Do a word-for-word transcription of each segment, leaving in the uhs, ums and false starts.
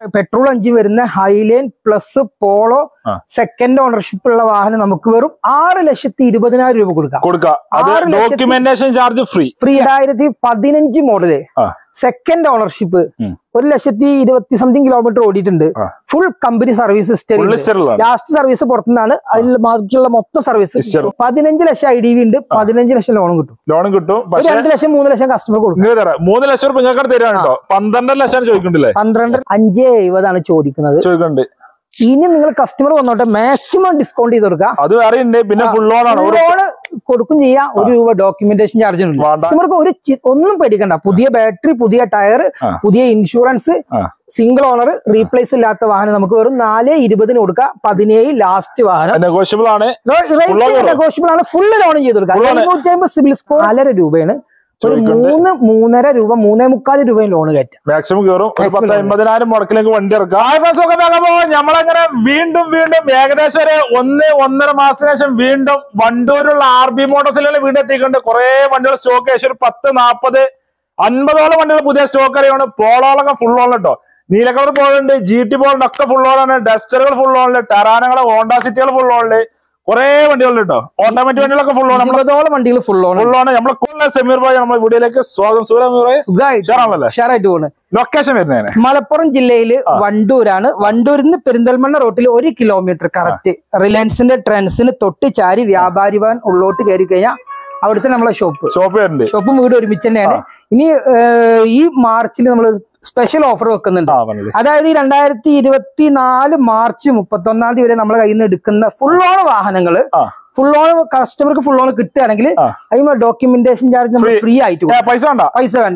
Petrol engine വരുന്ന Highline plus Polo second ownership ഉള്ള വാഹനം നമുക്ക് വെറും ആറ് ലക്ഷത്തി ഇരുപതിനായിരം രൂപ കൊടുക്കാം കൊടുക്കാം ഡോക്യുമെന്റേഷൻ ചാർജ് ഫ്രീ ഫ്രീ രണ്ടായിരത്തി പതിനഞ്ച് മോഡല് സെക്കൻഡ് ഓണർഷിപ്പ് ഒരു ലക്ഷത്തി ഇരുപത്തി സംതിങ് കിലോമീറ്റർ ഓടിയിട്ടുണ്ട് full company service last service പുറത്തുനിന്നാണ് അതിൽ ബാക്കിയുള്ള മൊത്തം സർവീസ് പതിനഞ്ച് ലക്ഷം ഐ ഡി വി ഉണ്ട് പതിനഞ്ച് ലക്ഷം ലോണും കിട്ടും ലോണും കിട്ടും രണ്ട് ലക്ഷം മൂന്ന് ലക്ഷം കസ്റ്റമർ കൊടുക്കും മൂന്ന് ലക്ഷം രൂപ നിങ്ങൾക്ക് തരാനുണ്ടോ പന്ത്രണ്ടര ലക്ഷം ചോദിക്കണ്ടല്ലേ പന്ത്രണ്ട് അഞ്ച് എഴുപതാണ് ചോദിക്കുന്നത് ചോദിക്കണ്ട് ഇനി നിങ്ങൾ കസ്റ്റമർ വന്നോട്ടെ മാക്സിമം ഡിസ്കൗണ്ട് ചെയ്ത് കൊടുക്കാം അത് വേറെ ഉണ്ട് പിന്നെ ഫുൾ ലോൺ ആണ് ലോണ് കൊടുക്കും ചെയ്യാം ഒരു രൂപ ഡോക്യുമെന്റേഷൻ ചാർജ് കസ്റ്റമർക്ക് ഒരു ഒന്നും പേടിക്കണ്ട പുതിയ ബാറ്ററി പുതിയ ടയർ പുതിയ ഇൻഷുറൻസ് സിംഗിൾ ഓണർ റീപ്ലേസ് ഇല്ലാത്ത വാഹനം നമുക്ക് വെറും നാല് ഇരുപതിന് കൊടുക്കാം പതിനേഴ് ലാസ്റ്റ് വാഹനം നെഗോഷ്യബിൾ ആണ് നെഗോഷ്യബിൾ ആണ് ഫുള്ള് ലോൺ ചെയ്ത് കൊടുക്കാം എഴുന്നൂറ്റി അമ്പത് സിബിൽ സ്കോർ നാലര രൂപയാണ് ഒരു മൂന്ന് മൂന്നര രൂപ മൂന്നേ മുക്കാൽ രൂപയും ലോൺ കയറ്റാം മാക്സിമം കയറും ഒരു പത്ത് അമ്പതിനായിരം മുടക്കിലേക്ക് വണ്ടി ഇറക്കാം നമ്മളങ്ങനെ വീണ്ടും വീണ്ടും ഏകദേശം ഒരു ഒന്ന് ഒന്നര മാസത്തിന് ശേഷം വീണ്ടും വണ്ടൂരുള്ള ആർ ബി മോട്ടോഴ്സിലുള്ള വീണ്ടും എത്തിയിട്ടുണ്ട് കുറെ വണ്ടികൾ സ്റ്റോക്ക് ഏകദേശം ഒരു പത്ത് നാപ്പത് അൻപതോളം വണ്ടികൾ പുതിയ സ്റ്റോക്ക് അറിയാണ് പോളോളൊക്കെ ഫുൾ ഓൺ കേട്ടോ നീലക്കളർ പോളുണ്ട് ജി ടി പോളുണ്ട് ഒക്കെ ഫുൾ ഓണാണ് ഡസ്റ്ററുകൾ ഫുൾ ഓണില് ടെറാനകൾ ഹോണ്ട സിറ്റികൾ ഫുൾ ഓണില് കുറെ വണ്ടികൾ കേട്ടോ ഓട്ടോമാറ്റിക് വണ്ടികളൊക്കെ ഫുൾ ഓൺ അമ്പതോളം വണ്ടികൾ ഫുൾ ഓൺ ഫുൾ ഓൺ നമ്മളെ സമീർ ഭായി നമ്മുടെ വീഡിയോയിലേക്ക് സ്വാഗതം ഉഷാറായിട്ട് പോകുന്നത് ലൊക്കേഷൻ വരുന്നതാണ് മലപ്പുറം ജില്ലയില് വണ്ടൂരാണ് വണ്ടൂരിൽ നിന്ന് പെരിന്തൽമണ്ണ റോട്ടിൽ ഒരു കിലോമീറ്റർ കറക്റ്റ് റിലയൻസിന്റെ ട്രെൻഡ്സിന് തൊട്ട് ചാരി വ്യാപാരി ഭവൻ ഉള്ളോട്ട് കയറി കഴിഞ്ഞാൽ അവിടുത്തെ നമ്മളെ ഷോപ്പ് ഷോപ്പ് ഷോപ്പും വീട് ഒരുമിച്ച് തന്നെയാണ് ഇനി ഈ മാർച്ചിൽ നമ്മൾ സ്പെഷ്യൽ ഓഫർ വെക്കുന്നുണ്ട് അതായത് ഈ രണ്ടായിരത്തി ഇരുപത്തി നാല് മാർച്ച് മുപ്പത്തി ഒന്നാം തീയതി വരെ നമ്മളെ കയ്യിൽ നിന്ന് എടുക്കുന്ന ഫുൾ ഓൺ വാഹനങ്ങള് ഫുൾ ഓൺ കസ്റ്റമർക്ക് ഫുൾ ഓൺ കിട്ടുകയാണെങ്കിൽ അതിന് ഡോക്യുമെന്റേഷൻ ചാർജ് നമ്മൾ ഫ്രീ ആയിട്ട് പൈസ വേണ്ട പൈസ വേണ്ട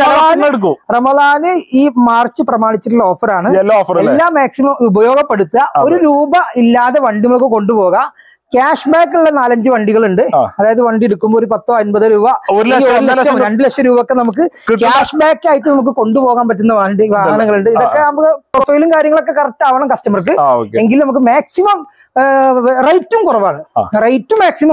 റമദാന് ഈ മാർച്ച് പ്രമാണിച്ചിട്ടുള്ള ഓഫറാണ് എല്ലാം മാക്സിമം ഉപയോഗപ്പെടുത്തുക ഒരു രൂപ ഇല്ലാതെ വണ്ടി നമുക്ക് കൊണ്ടുപോകാം ക്യാഷ് ബാക്ക് ഉള്ള നാലഞ്ച് വണ്ടികളുണ്ട് അതായത് വണ്ടി എടുക്കുമ്പോൾ ഒരു പത്തോ അൻപതോ രൂപ രണ്ട് ലക്ഷം രൂപ ഒക്കെ നമുക്ക് ക്യാഷ് ബാക്ക് ആയിട്ട് നമുക്ക് കൊണ്ടുപോകാൻ പറ്റുന്ന വണ്ടി വാഹനങ്ങളുണ്ട് ഇതൊക്കെ നമുക്ക് പ്രൊഫൈലും കാര്യങ്ങളൊക്കെ കറക്റ്റ് ആവണം കസ്റ്റമർക്ക് എങ്കിൽ നമുക്ക് മാക്സിമം റേറ്റും കുറവാണ് റേറ്റ് മാക്സിമം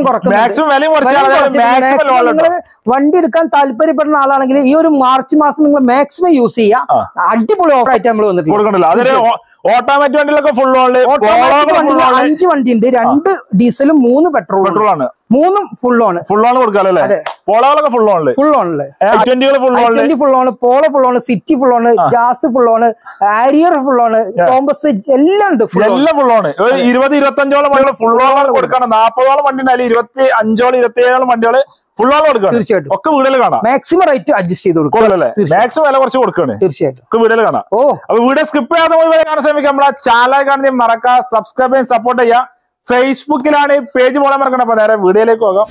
വണ്ടി എടുക്കാൻ താല്പര്യപ്പെടുന്ന ആളാണെങ്കിൽ ഈ ഒരു മാർച്ച് മാസം നിങ്ങൾ മാക്സിമം യൂസ് ചെയ്യാം അടിപൊളി ഓഫർ ആയിട്ട് നമ്മൾ വന്നിട്ടുണ്ട് ഓട്ടോമാറ്റിക് വണ്ടികളൊക്കെ ഫുൾ അഞ്ച് വണ്ടി ഉണ്ട് രണ്ട് ഡീസലും മൂന്ന് പെട്രോൾ പെട്രോൾ ആണ് മൂന്നും ഫുൾ ഓൺ ഫുൾ ഓൺ കൊടുക്കാല്ലേ പോളോളൊക്കെ ഫുൾ ഓൺ ഫുൾ ഓണില് full on Polo full on City full on Jazz full on Harrier full on Compass എല്ലാം ഉണ്ട് എല്ലാം ഫുൾ ഓൺ ഇരുപത് ഇരുപത്തഞ്ചോളം വണ്ടികൾ ഫുൾ ഓൺ കൊടുക്കണം നാപ്പതോളം വണ്ടി ഉണ്ടായാലും ഇരുപത്തി അഞ്ചോളം ഇരുപത്തി ഏഴോളം വണ്ടികൾ ഫുൾ ഓൺ കൊടുക്കണം തീർച്ചയായിട്ടും ഒക്കെ വീടുകൾ കാണാം മാക്സിമം റേറ്റ് അഡ്ജസ്റ്റ് ചെയ്ത് കൊടുക്കും മാക്സിമം വില കുറച്ച് കൊടുക്കണം തീർച്ചയായിട്ടും ഒക്കെ വീടുകൾ കാണാം ഓ അപ്പൊ വീഡിയോ സ്കിപ്പ് ചെയ്യാതെ പോയി കാണാൻ ശ്രമിക്കാം നമ്മളെ ചാനൽ കാണുന്ന മറക്കാം സബ്സ്ക്രൈബ് ചെയ്യാൻ സപ്പോർട്ട് ചെയ്യാം ഫേസ്ബുക്കിലാണ് പേജ് പോലെ മറക്കണം അപ്പൊ നേരെ വീഡിയോയിലേക്ക് പോകാം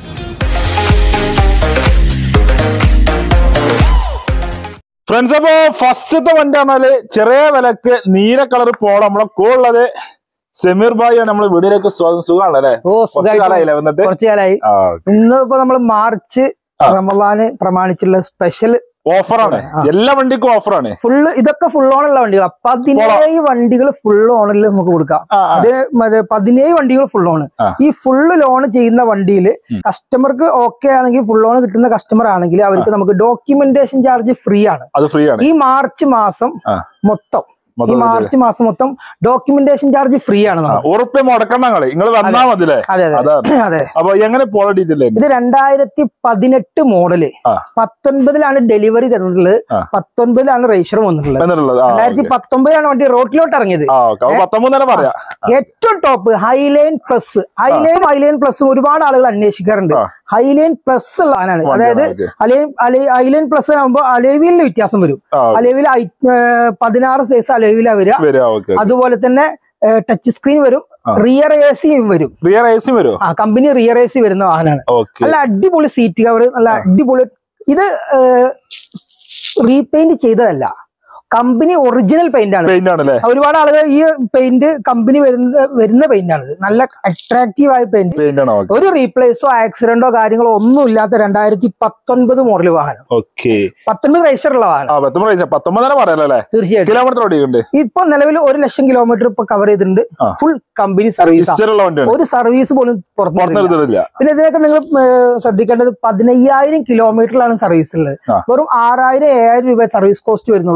ഫ്രണ്ട്സ് അപ്പൊ ഫസ്റ്റത്തെ വണ്ടി പറഞ്ഞാല് ചെറിയ വിലക്ക് നീല കളർ പോണം നമ്മളെ കൂടെ സമീർ ഭായി ആണ് നമ്മള് വീഡിയോയിലേക്ക് സുഖമാണല്ലേ ഓ സുഖമായില്ലേ വന്നിട്ട് കുറച്ചു കാലായി ഇന്നിപ്പോ നമ്മള് മാർച്ച് റമദാന് പ്രമാണിച്ചുള്ള സ്പെഷ്യൽ ഓഫറാണ് എല്ലാ വണ്ടിക്കും ഓഫറാണ് ഫുള്ള് ഇതൊക്കെ ഫുൾ ഓണുള്ള വണ്ടികൾ പതിനേഴ് വണ്ടികൾ ഫുൾ ഓണിൽ നമുക്ക് കൊടുക്കാം അത് പതിനേഴ് വണ്ടികൾ ഫുൾ ഓണ് ഈ ഫുള്ള് ലോൺ ചെയ്യുന്ന വണ്ടിയിൽ കസ്റ്റമർക്ക് ഓക്കെ ആണെങ്കിൽ ഫുൾ ഓൺ കിട്ടുന്ന കസ്റ്റമർ ആണെങ്കിൽ അവർക്ക് നമുക്ക് ഡോക്യുമെന്റേഷൻ ചാർജ് ഫ്രീ ആണ് അത് ഫ്രീ ആണ് ഈ മാർച്ച് മാസം മൊത്തം ഈ മാർച്ച് മാസം മൊത്തം ഡോക്യുമെന്റേഷൻ ചാർജ് ഫ്രീ ആണ് ഉറപ്പ് മുടക്കണം നിങ്ങൾ വന്നാ മതില്ലേ അതെ അപ്പൊ എങ്ങനെ ഇത് രണ്ടായിരത്തി പതിനെട്ട് മോഡല് പത്തൊൻപതിലാണ് ഡെലിവറി തന്നിട്ടുള്ളത് പത്തൊൻപതിലാണ് രജിസ്റ്റർ വന്നിട്ടുള്ളത് രണ്ടായിരത്തി പത്തൊമ്പതിലാണ് വണ്ടി റോഡിലോട്ട് ഇറങ്ങിയത് ഏറ്റവും top Highline plus Highline Highline plus ഒരുപാട് ആളുകൾ അന്വേഷിക്കാറുണ്ട് ഹൈലൈൻ പ്ലസ് ഉള്ള ആനാണ് അതായത് ഹൈലൈൻ പ്ലസ് ആകുമ്പോൾ അലേവിലിന് വ്യത്യാസം വരും അലേവിൽ പതിനാറ് സൈസ് അലേവില വരിക അതുപോലെ തന്നെ ടച്ച് സ്ക്രീൻ വരും റിയർ എ സിയും വരും റിയർ എ സി വരും ആ കമ്പനി റിയർ എ സി വരുന്ന വാഹനമാണ് നല്ല അടിപൊളി സീറ്റ് കവർ നല്ല അടിപൊളി ഇത് റീപെയിന്റ് ചെയ്തതല്ല കമ്പനി ഒറിജിനൽ പെയിന്റ് ആണ് ഒരുപാട് ആളുകൾ ഈ പെയിന്റ് കമ്പനി വരുന്ന വരുന്ന പെയിന്റ് ആണ് നല്ല അട്രാക്റ്റീവ് ആയ പെയിന്റ് ഒരു റീപ്ലേസോ ആക്സിഡന്റോ കാര്യങ്ങളോ ഒന്നും ഇല്ലാത്ത രണ്ടായിരത്തി പത്തൊൻപത് മോഡൽ വാഹനം പത്തൊൻപത് രജിസ്റ്റർ ഉള്ള വാഹനം തീർച്ചയായിട്ടും ഇപ്പൊ നിലവിൽ ഒരു ലക്ഷം കിലോമീറ്റർ ഇപ്പൊ കവർ ചെയ്തിട്ടുണ്ട് ഫുൾ കമ്പനി സർവീസ് ഒരു സർവീസ് പോലും പുറത്തുനിന്നില്ല പിന്നെ ഇതിനൊക്കെ നിങ്ങൾ ശ്രദ്ധിക്കേണ്ടത് പതിനയ്യായിരം കിലോമീറ്ററിലാണ് സർവീസ് ഉള്ളത് വെറും ആറായിരം ഏഴായിരം രൂപ സർവീസ് കോസ്റ്റ് വരുന്നുള്ളൂ പതിനയ്യായിരം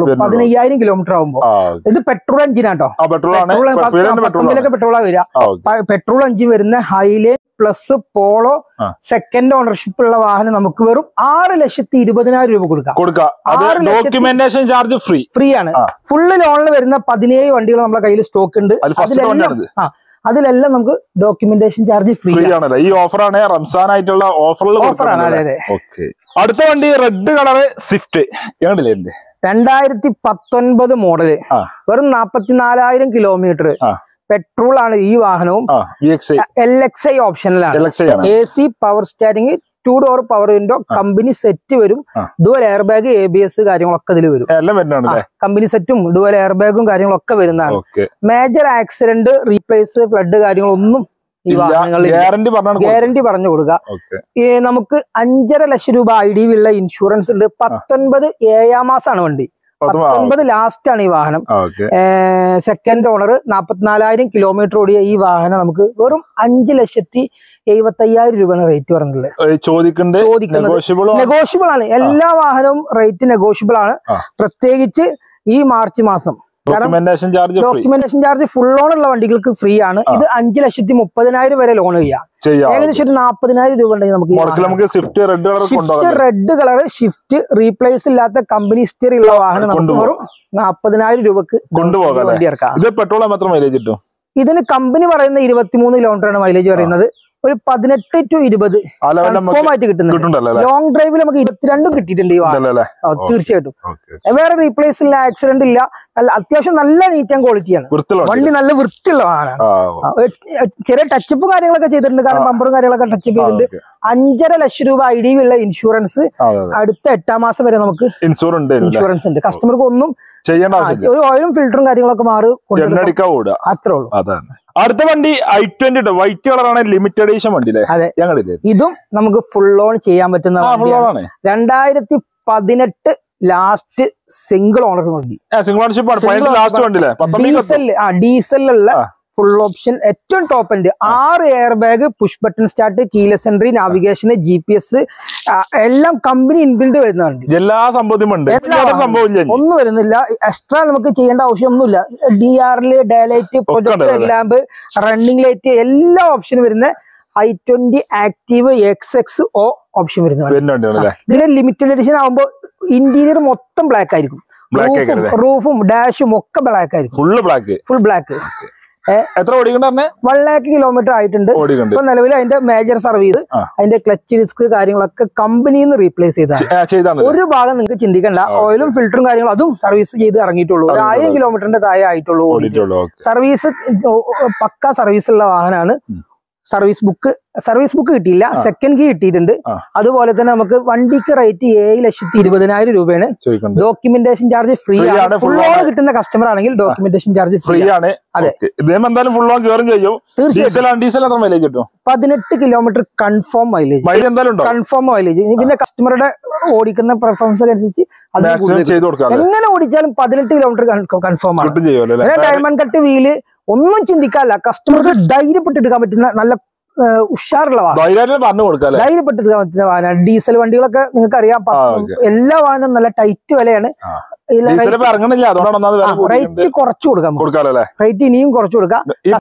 പതിനയ്യായിരം കിലോമീറ്റർ ആകുമ്പോൾ. ഇത് പെട്രോൾ എഞ്ചിനാട്ടോ, പത്തൊമ്പതിലൊക്കെ പെട്രോളാ വരിക. പെട്രോൾ എഞ്ചിൻ വരുന്ന Highline plus Polo second ownership ഉള്ള വാഹനം നമുക്ക് വെറും ആറ് ലക്ഷത്തി ഇരുപതിനായിരം രൂപ കൊടുക്കാം. ഡോക്യുമെന്റേഷൻ ചാർജ് ഫ്രീ ഫ്രീ ആണ്. ഫുള്ള് ലോണിൽ വരുന്ന പതിനേഴ് വണ്ടികൾ നമ്മുടെ കയ്യിൽ സ്റ്റോക്ക് ഉണ്ട്. അതിലെല്ലാം നമുക്ക് ഡോക്യുമെന്റേഷൻ ചാർജ് ഫ്രീ ആണ്. ഈ ഓഫറാണ് റംസാൻ ആയിട്ടുള്ള ഓഫറാണ്. അതെ അതെ. അടുത്ത വണ്ടി റെഡ് കളറ് സ്വിഫ്റ്റ് രണ്ടായിരത്തി പത്തൊൻപത് മോഡല്, വെറും നാപ്പത്തിനാലായിരം കിലോമീറ്റർ. പെട്രോൾ ആണ് ഈ വാഹനവും. എൽ എക്സ് ഐ ഓപ്ഷനിലാണ്. A C power steering, two door power window, company set വരും, dual air bag, A B S കാര്യങ്ങളൊക്കെ ഇതിൽ വരും. കമ്പനി സെറ്റും ഡുവൽ എയർ ബാഗും കാര്യങ്ങളൊക്കെ വരുന്നതാണ്. മേജർ ആക്സിഡന്റ്, റീപ്ലേസ്, ഫ്ലഡ് കാര്യങ്ങളൊന്നും ഈ വാഹനങ്ങളിൽ ഗ്യാരണ്ടി പറഞ്ഞു കൊടുക്കുക. നമുക്ക് അഞ്ചര ലക്ഷം രൂപ ഐ ഡി ഉള്ള ഇൻഷുറൻസ് ഉണ്ട്. പത്തൊൻപത് ഏഴാം മാസമാണ് വണ്ടി, പത്തൊൻപത് ലാസ്റ്റ് ആണ് ഈ വാഹനം. സെക്കൻഡ് ഓണർ, നാപ്പത്തിനാലായിരം കിലോമീറ്റർ ഓടിയ ഈ വാഹനം നമുക്ക് വെറും അഞ്ചു ലക്ഷത്തി എഴുപത്തി അയ്യായിരം രൂപയാണ് റേറ്റ് പറഞ്ഞിട്ടുള്ളത്. ചോദിക്കുന്നത് നെഗോഷ്യബിൾ ആണ്. എല്ലാ വാഹനവും റേറ്റ് നെഗോഷ്യബിൾ ആണ്. പ്രത്യേകിച്ച് ഈ മാർച്ച് മാസം ഡോക്യുമെന്റേഷൻ ചാർജ് ഫുൾ ലോൺ ഉള്ള വണ്ടികൾക്ക് ഫ്രീ ആണ്. ഇത് അഞ്ചു ലക്ഷത്തി മുപ്പതിനായിരം വരെ ലോൺ ചെയ്യാം. ഏകദേശം ഒരു നാപ്പതിനായിരം രൂപ ഉണ്ടെങ്കിൽ നമുക്ക് Swift red colour Swift replace ഇല്ലാത്ത കമ്പനി ഹിസ്റ്ററി ഉള്ള വാഹനം നമുക്ക് വെറും നാപ്പതിനായിരം രൂപക്ക് വണ്ടി ഇറക്കാം. ഇതിന് കമ്പനി പറയുന്ന ഇരുപത്തിമൂന്ന് കിലോമീറ്റർ ആണ് മൈലേജ് പറയുന്നത്. ഒരു പതിനെട്ട് ടു ഇരുപത് കൺഫേം ആയിട്ട് കിട്ടുന്നുണ്ട്. ലോങ് ഡ്രൈവിൽ നമുക്ക് ഇരുപത്തിരണ്ടും കിട്ടിയിട്ടുണ്ട് ഈ വാഹനം. തീർച്ചയായിട്ടും വേറെ റീപ്ലേസ് ഇല്ല, ആക്സിഡന്റ് ഇല്ല. നല്ല അത്യാവശ്യം നല്ല നീറ്റ് ആൻഡ് ക്വാളിറ്റിയാണ്. വണ്ടി നല്ല വൃത്തിയുള്ള വാഹനമാണ്. ചെറിയ ടച്ചപ്പ് കാര്യങ്ങളൊക്കെ ചെയ്തിട്ടുണ്ട്. കാരണം ബമ്പറും കാര്യങ്ങളൊക്കെ ടച്ചപ്പ് ചെയ്തിട്ടുണ്ട്. അഞ്ചര ലക്ഷം രൂപ ഐ ഡി ഉള്ള ഇൻഷുറൻസ് അടുത്ത എട്ടാം മാസം വരെ നമുക്ക് ഇൻഷുറൻസ് ഉണ്ട്. കസ്റ്റമർക്ക് ഒന്നും ഒരു ഓയിലും ഫിൽറ്ററും കാര്യങ്ങളൊക്കെ മാറി അത്രേ ഉള്ളൂ. അടുത്ത വണ്ടി ഐ ട്വന്റി വൈറ്റ് കളറാണ്, ലിമിറ്റഡ് എഡിഷൻ വണ്ടി. അതെ, ഇതും നമുക്ക് ഫുൾ ഓൺ ചെയ്യാൻ പറ്റുന്ന രണ്ടായിരത്തി പതിനെട്ട് ലാസ്റ്റ് സിംഗിൾ ഓണർ വണ്ടി. ഡീസൽ ആ ഡീസലുള്ള ഫുൾ ഓപ്ഷൻ ഏറ്റവും ടോപ്പ് എൻഡ്. ആറ് air bag, push button start, keyless entry, navigation, G P S എല്ലാം കമ്പനി ഇൻബിൽഡ് വരുന്നുണ്ട്. എല്ലാ സംഭവവും ഒന്നും വരുന്നില്ല. എക്സ്ട്രാ നമുക്ക് ചെയ്യേണ്ട ആവശ്യമൊന്നുമില്ല. ഡി ആറില് daylight, projector lamp, running light എല്ലാ ഓപ്ഷനും വരുന്ന i twenty active X X O option വരുന്നുണ്ട്. ഇതിന് ലിമിറ്റഡ് എഡിഷൻ ആകുമ്പോൾ ഇന്റീരിയർ മൊത്തം ബ്ലാക്ക് ആയിരിക്കും. റൂഫും ഡാഷും ഒക്കെ ബ്ലാക്ക് ആയിരിക്കും. ഫുൾ ബ്ലാക്ക് ഫുൾ ബ്ലാക്ക് എത്ര ഓടിക്കണ്ടേ? വൺ ലാക്ക് കിലോമീറ്റർ ആയിട്ടുണ്ട്. ഇപ്പൊ നിലവിൽ അതിന്റെ മേജർ സർവീസ്, അതിന്റെ ക്ലച്ച് ഡിസ്ക് കാര്യങ്ങളൊക്കെ കമ്പനിയിൽ നിന്ന് റീപ്ലേസ് ചെയ്താണ്. ഒരു ഭാഗം നിങ്ങൾക്ക് ചിന്തിക്കണ്ട. ഓയിലും ഫിൽറ്ററും കാര്യങ്ങളും അതും സർവീസ് ചെയ്ത് ഇറങ്ങിയിട്ടുള്ളൂ. ഒരു ആയിരം കിലോമീറ്ററിന്റെ താഴെ ആയിട്ടുള്ളൂ. സർവീസ് പക്ക സർവീസ് ഉള്ള വാഹനമാണ്. സർവീസ് ബുക്ക് സർവീസ് ബുക്ക് കിട്ടിയില്ല, സെക്കൻഡ് കീ കിട്ടിയിട്ടുണ്ട്. അതുപോലെ തന്നെ നമുക്ക് വണ്ടിക്ക് റേറ്റ് ഏഴ് ലക്ഷത്തി ഇരുപതിനായിരം രൂപയാണ്. ഡോക്യുമെന്റേഷൻ ചാർജ് ഫ്രീ ആണ്. ഫുൾ ലോൺ കിട്ടുന്ന കസ്റ്റമർ ആണെങ്കിൽ ഡോക്യുമെന്റേഷൻ ചാർജ് ഫ്രീ ആണ്. അതെ, പതിനെട്ട് kilometre confirm mileage confirm mileage പിന്നെ കസ്റ്റമറുടെ ഓടിക്കുന്ന പെർഫോമൻസ് അനുസരിച്ച് എങ്ങനെ ഓടിച്ചാലും പതിനെട്ട് കിലോമീറ്റർ കൺഫേം ആണ്. ഡയമണ്ട് കട്ട് വീല് ഒന്നും ചിന്തിക്കാല്ല. കസ്റ്റമർക്ക് ധൈര്യപ്പെട്ട് എടുക്കാൻ പറ്റുന്ന നല്ല ഉഷാറുള്ള വാഹനം, ധൈര്യപ്പെട്ട് എടുക്കാൻ പറ്റുന്ന വാഹനമാണ്. ഡീസൽ വണ്ടികളൊക്കെ നിങ്ങൾക്ക് അറിയാം, എല്ലാ വാഹനവും നല്ല ടൈറ്റ് വിലയാണ്. റേറ്റ് കുറച്ചു കൊടുക്കാം, റേറ്റ് ഇനിയും കുറച്ചു കൊടുക്കാം.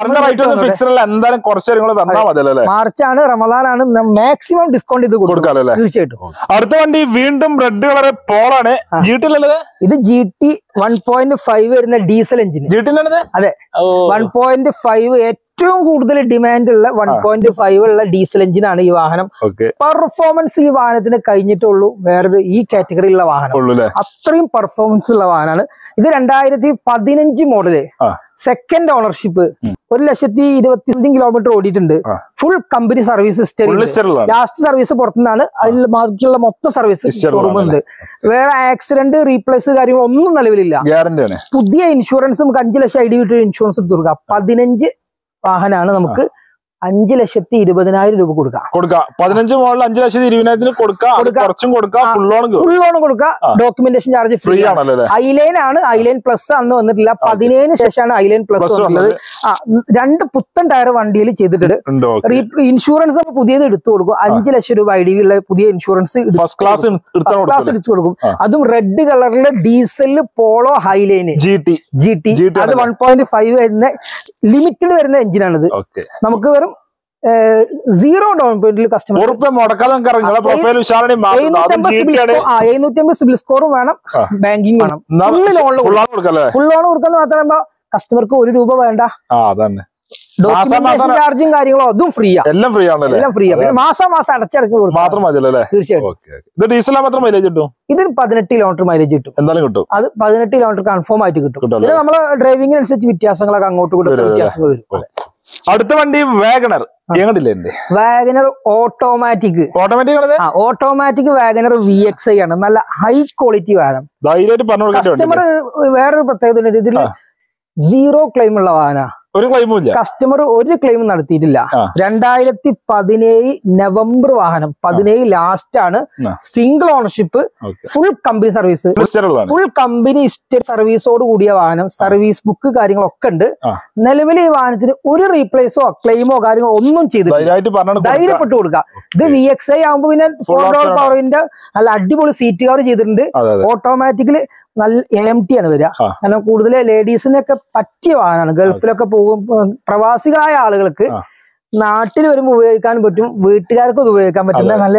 മാർച്ചാണ്, റമദാനാണ്, മാക്സിമം ഡിസ്കൗണ്ട് ഇത് കൊടുക്കാം തീർച്ചയായിട്ടും. അടുത്ത വണ്ടി വീണ്ടും റെഡ് കളർ പോളാണ്. ഇത് G T one point five വരുന്ന ഡീസൽ എഞ്ചിൻ. അതെ, വൺ പോയിന്റ് ഫൈവ് ഏറ്റവും കൂടുതൽ ഡിമാൻഡ് ഉള്ള വൺ പോയിന്റ് ഫൈവ് ഉള്ള ഡീസൽ എഞ്ചിനാണ് ഈ വാഹനം. പെർഫോമൻസ് ഈ വാഹനത്തിന് കഴിഞ്ഞിട്ടുള്ളൂ വേറൊരു ഈ കാറ്റഗറിയിലുള്ള വാഹനം. അത്രയും പെർഫോമൻസ് ഉള്ള വാഹനമാണ് ഇത്. രണ്ടായിരത്തി പതിനഞ്ച് മോഡല്, സെക്കൻഡ് ഓണർഷിപ്പ്, ഒരു ലക്ഷത്തി ഇരുപത്തി അഞ്ച് കിലോമീറ്റർ ഓടിയിട്ടുണ്ട്. Full company service history. Last service പുറത്തുനിന്നാണ്. അതിൽ ബാക്കിയുള്ള മൊത്തം സർവീസ് ഷോറൂമുണ്ട്. വേറെ ആക്സിഡന്റ് റീപ്ലേസ് കാര്യങ്ങളൊന്നും നിലവിലില്ല. പുതിയ ഇൻഷുറൻസ് നമുക്ക് അഞ്ചു ലക്ഷം ഐ ഡി വിട്ട് ഇൻഷുറൻസ് എടുത്തു കൊടുക്കാം. പതിനഞ്ച് വാഹനമാണ് നമുക്ക് അഞ്ചു ലക്ഷത്തി ഇരുപതിനായിരം രൂപ കൊടുക്കാം കൊടുക്കാം പതിനഞ്ച് മോളിൽ അഞ്ചു ലക്ഷത്തി ഇരുപതിനായിരത്തിന് കൊടുക്കാം കുറച്ചും കൊടുക്കാം ഫുൾ ലോൺ ഫുൾ ലോൺ കൊടുക്കാം ഡോക്യുമെന്റേഷൻ ചാർജ് ഫ്രീ ആണല്ലോ ഐലൈൻ ആണ് ഐലൈൻ പ്ലസ് അന്ന് വന്നിട്ടില്ല പതിനേഴിന് ശേഷമാണ് ഐലൈൻ പ്ലസ് വന്നിട്ടുള്ളത് ആ രണ്ട് പുത്തൻ ടയർ വണ്ടിയിൽ ചെയ്തിട്ടുണ്ട് ഇൻഷുറൻസ് നമ്മൾ പുതിയത് എടുത്തു കൊടുക്കും അഞ്ചു ലക്ഷം രൂപ ഐ ഡി ഉള്ള പുതിയ ഇൻഷുറൻസ് ഫസ്റ്റ് ക്ലാസ് ക്ലാസ് എടുത്തു കൊടുക്കും അതും റെഡ് കളറിലെ diesel Polo Highline G T G T അത് വൺ പോയിന്റ് ഫൈവ് വരുന്ന ലിമിറ്റഡ് വരുന്ന എഞ്ചിനാണിത് നമുക്ക് വെറും സീറോ ഡൗൺ പേയ്മെന്റിൽ കസ്റ്റമർ എഴുന്നൂറ്റമ്പത് സിബിൽ സ്കോറും വേണം ബാങ്കിങ് വേണം ഫുൾ ലോൺ ഫുൾ ലോൺ കൊടുക്കാന്ന് മാത്രമല്ല കസ്റ്റമർക്ക് ഒരു രൂപ വേണ്ട ഡോക്യുമെന്റേഷൻ ചാർജും കാര്യങ്ങളും അതും ഫ്രീ എല്ലാം ഫ്രീ ആണ് എല്ലാം ഫ്രീ പിന്നെ മാസം മാസം അടച്ചടച്ചു കൊടുക്കും മാത്രം മതിയല്ലേ തീർച്ചയായിട്ടും ഡീസൽ മാത്രം മൈലേജ് കിട്ടും ഇതിന് പതിനെട്ട് കിലോമീറ്റർ മൈലേജ് കിട്ടും എന്തായാലും കിട്ടും അത് പതിനെട്ട് കിലോമീറ്റർ കൺഫേം ആയിട്ട് കിട്ടും പിന്നെ നമ്മളെ ഡ്രൈവിംഗിനനുസരിച്ച് വ്യത്യാസങ്ങളൊക്കെ അങ്ങോട്ടും ഇങ്ങോട്ടും വ്യത്യാസങ്ങൾ വരും അടുത്ത വണ്ടി WagonR WagonR automatic automatic automatic WagonR V X I ആണ് നല്ല ഹൈ ക്വാളിറ്റി വാഹനം കസ്റ്റമർ വേറൊരു പ്രത്യേകത ഇതിൽ സീറോ ക്ലെയിം ഉള്ള വാഹന ഒരു ക്ലെയിമും ഇല്ല കസ്റ്റമർ ഒരു ക്ലെയിം നടത്തിയിട്ടില്ല രണ്ടായിരത്തി പതിനേഴ് നവംബർ വാഹനം പതിനേഴ് ലാസ്റ്റ് ആണ് single ownership full company service full company സർവീസോട് കൂടിയ വാഹനം സർവീസ് ബുക്ക് കാര്യങ്ങളൊക്കെ ഉണ്ട് നിലവിൽ ഈ വാഹനത്തിന് ഒരു റീപ്ലേസോ ക്ലെയിമോ കാര്യങ്ങളോ ഒന്നും ചെയ്തിട്ടില്ല ധൈര്യപ്പെട്ടു കൊടുക്കുക ഇത് വി എക്സ് ഐ ആകുമ്പോ പിന്നെ ഫോർ ഡോർ പവറിന്റെ നല്ല അടിപൊളി സീറ്റ് കവർ ചെയ്തിട്ടുണ്ട് ഓട്ടോമാറ്റിക്കലി നല്ല എം ടി ആണ് വരിക കാരണം കൂടുതൽ ലേഡീസിനൊക്കെ പറ്റിയ വാഹനമാണ് ഗൾഫിലൊക്കെ പോകും പ്രവാസികളായ ആളുകൾക്ക് നാട്ടിൽ വരുമ്പോൾ ഉപയോഗിക്കാൻ പറ്റും വീട്ടുകാർക്കും അത് ഉപയോഗിക്കാൻ പറ്റുന്ന നല്ല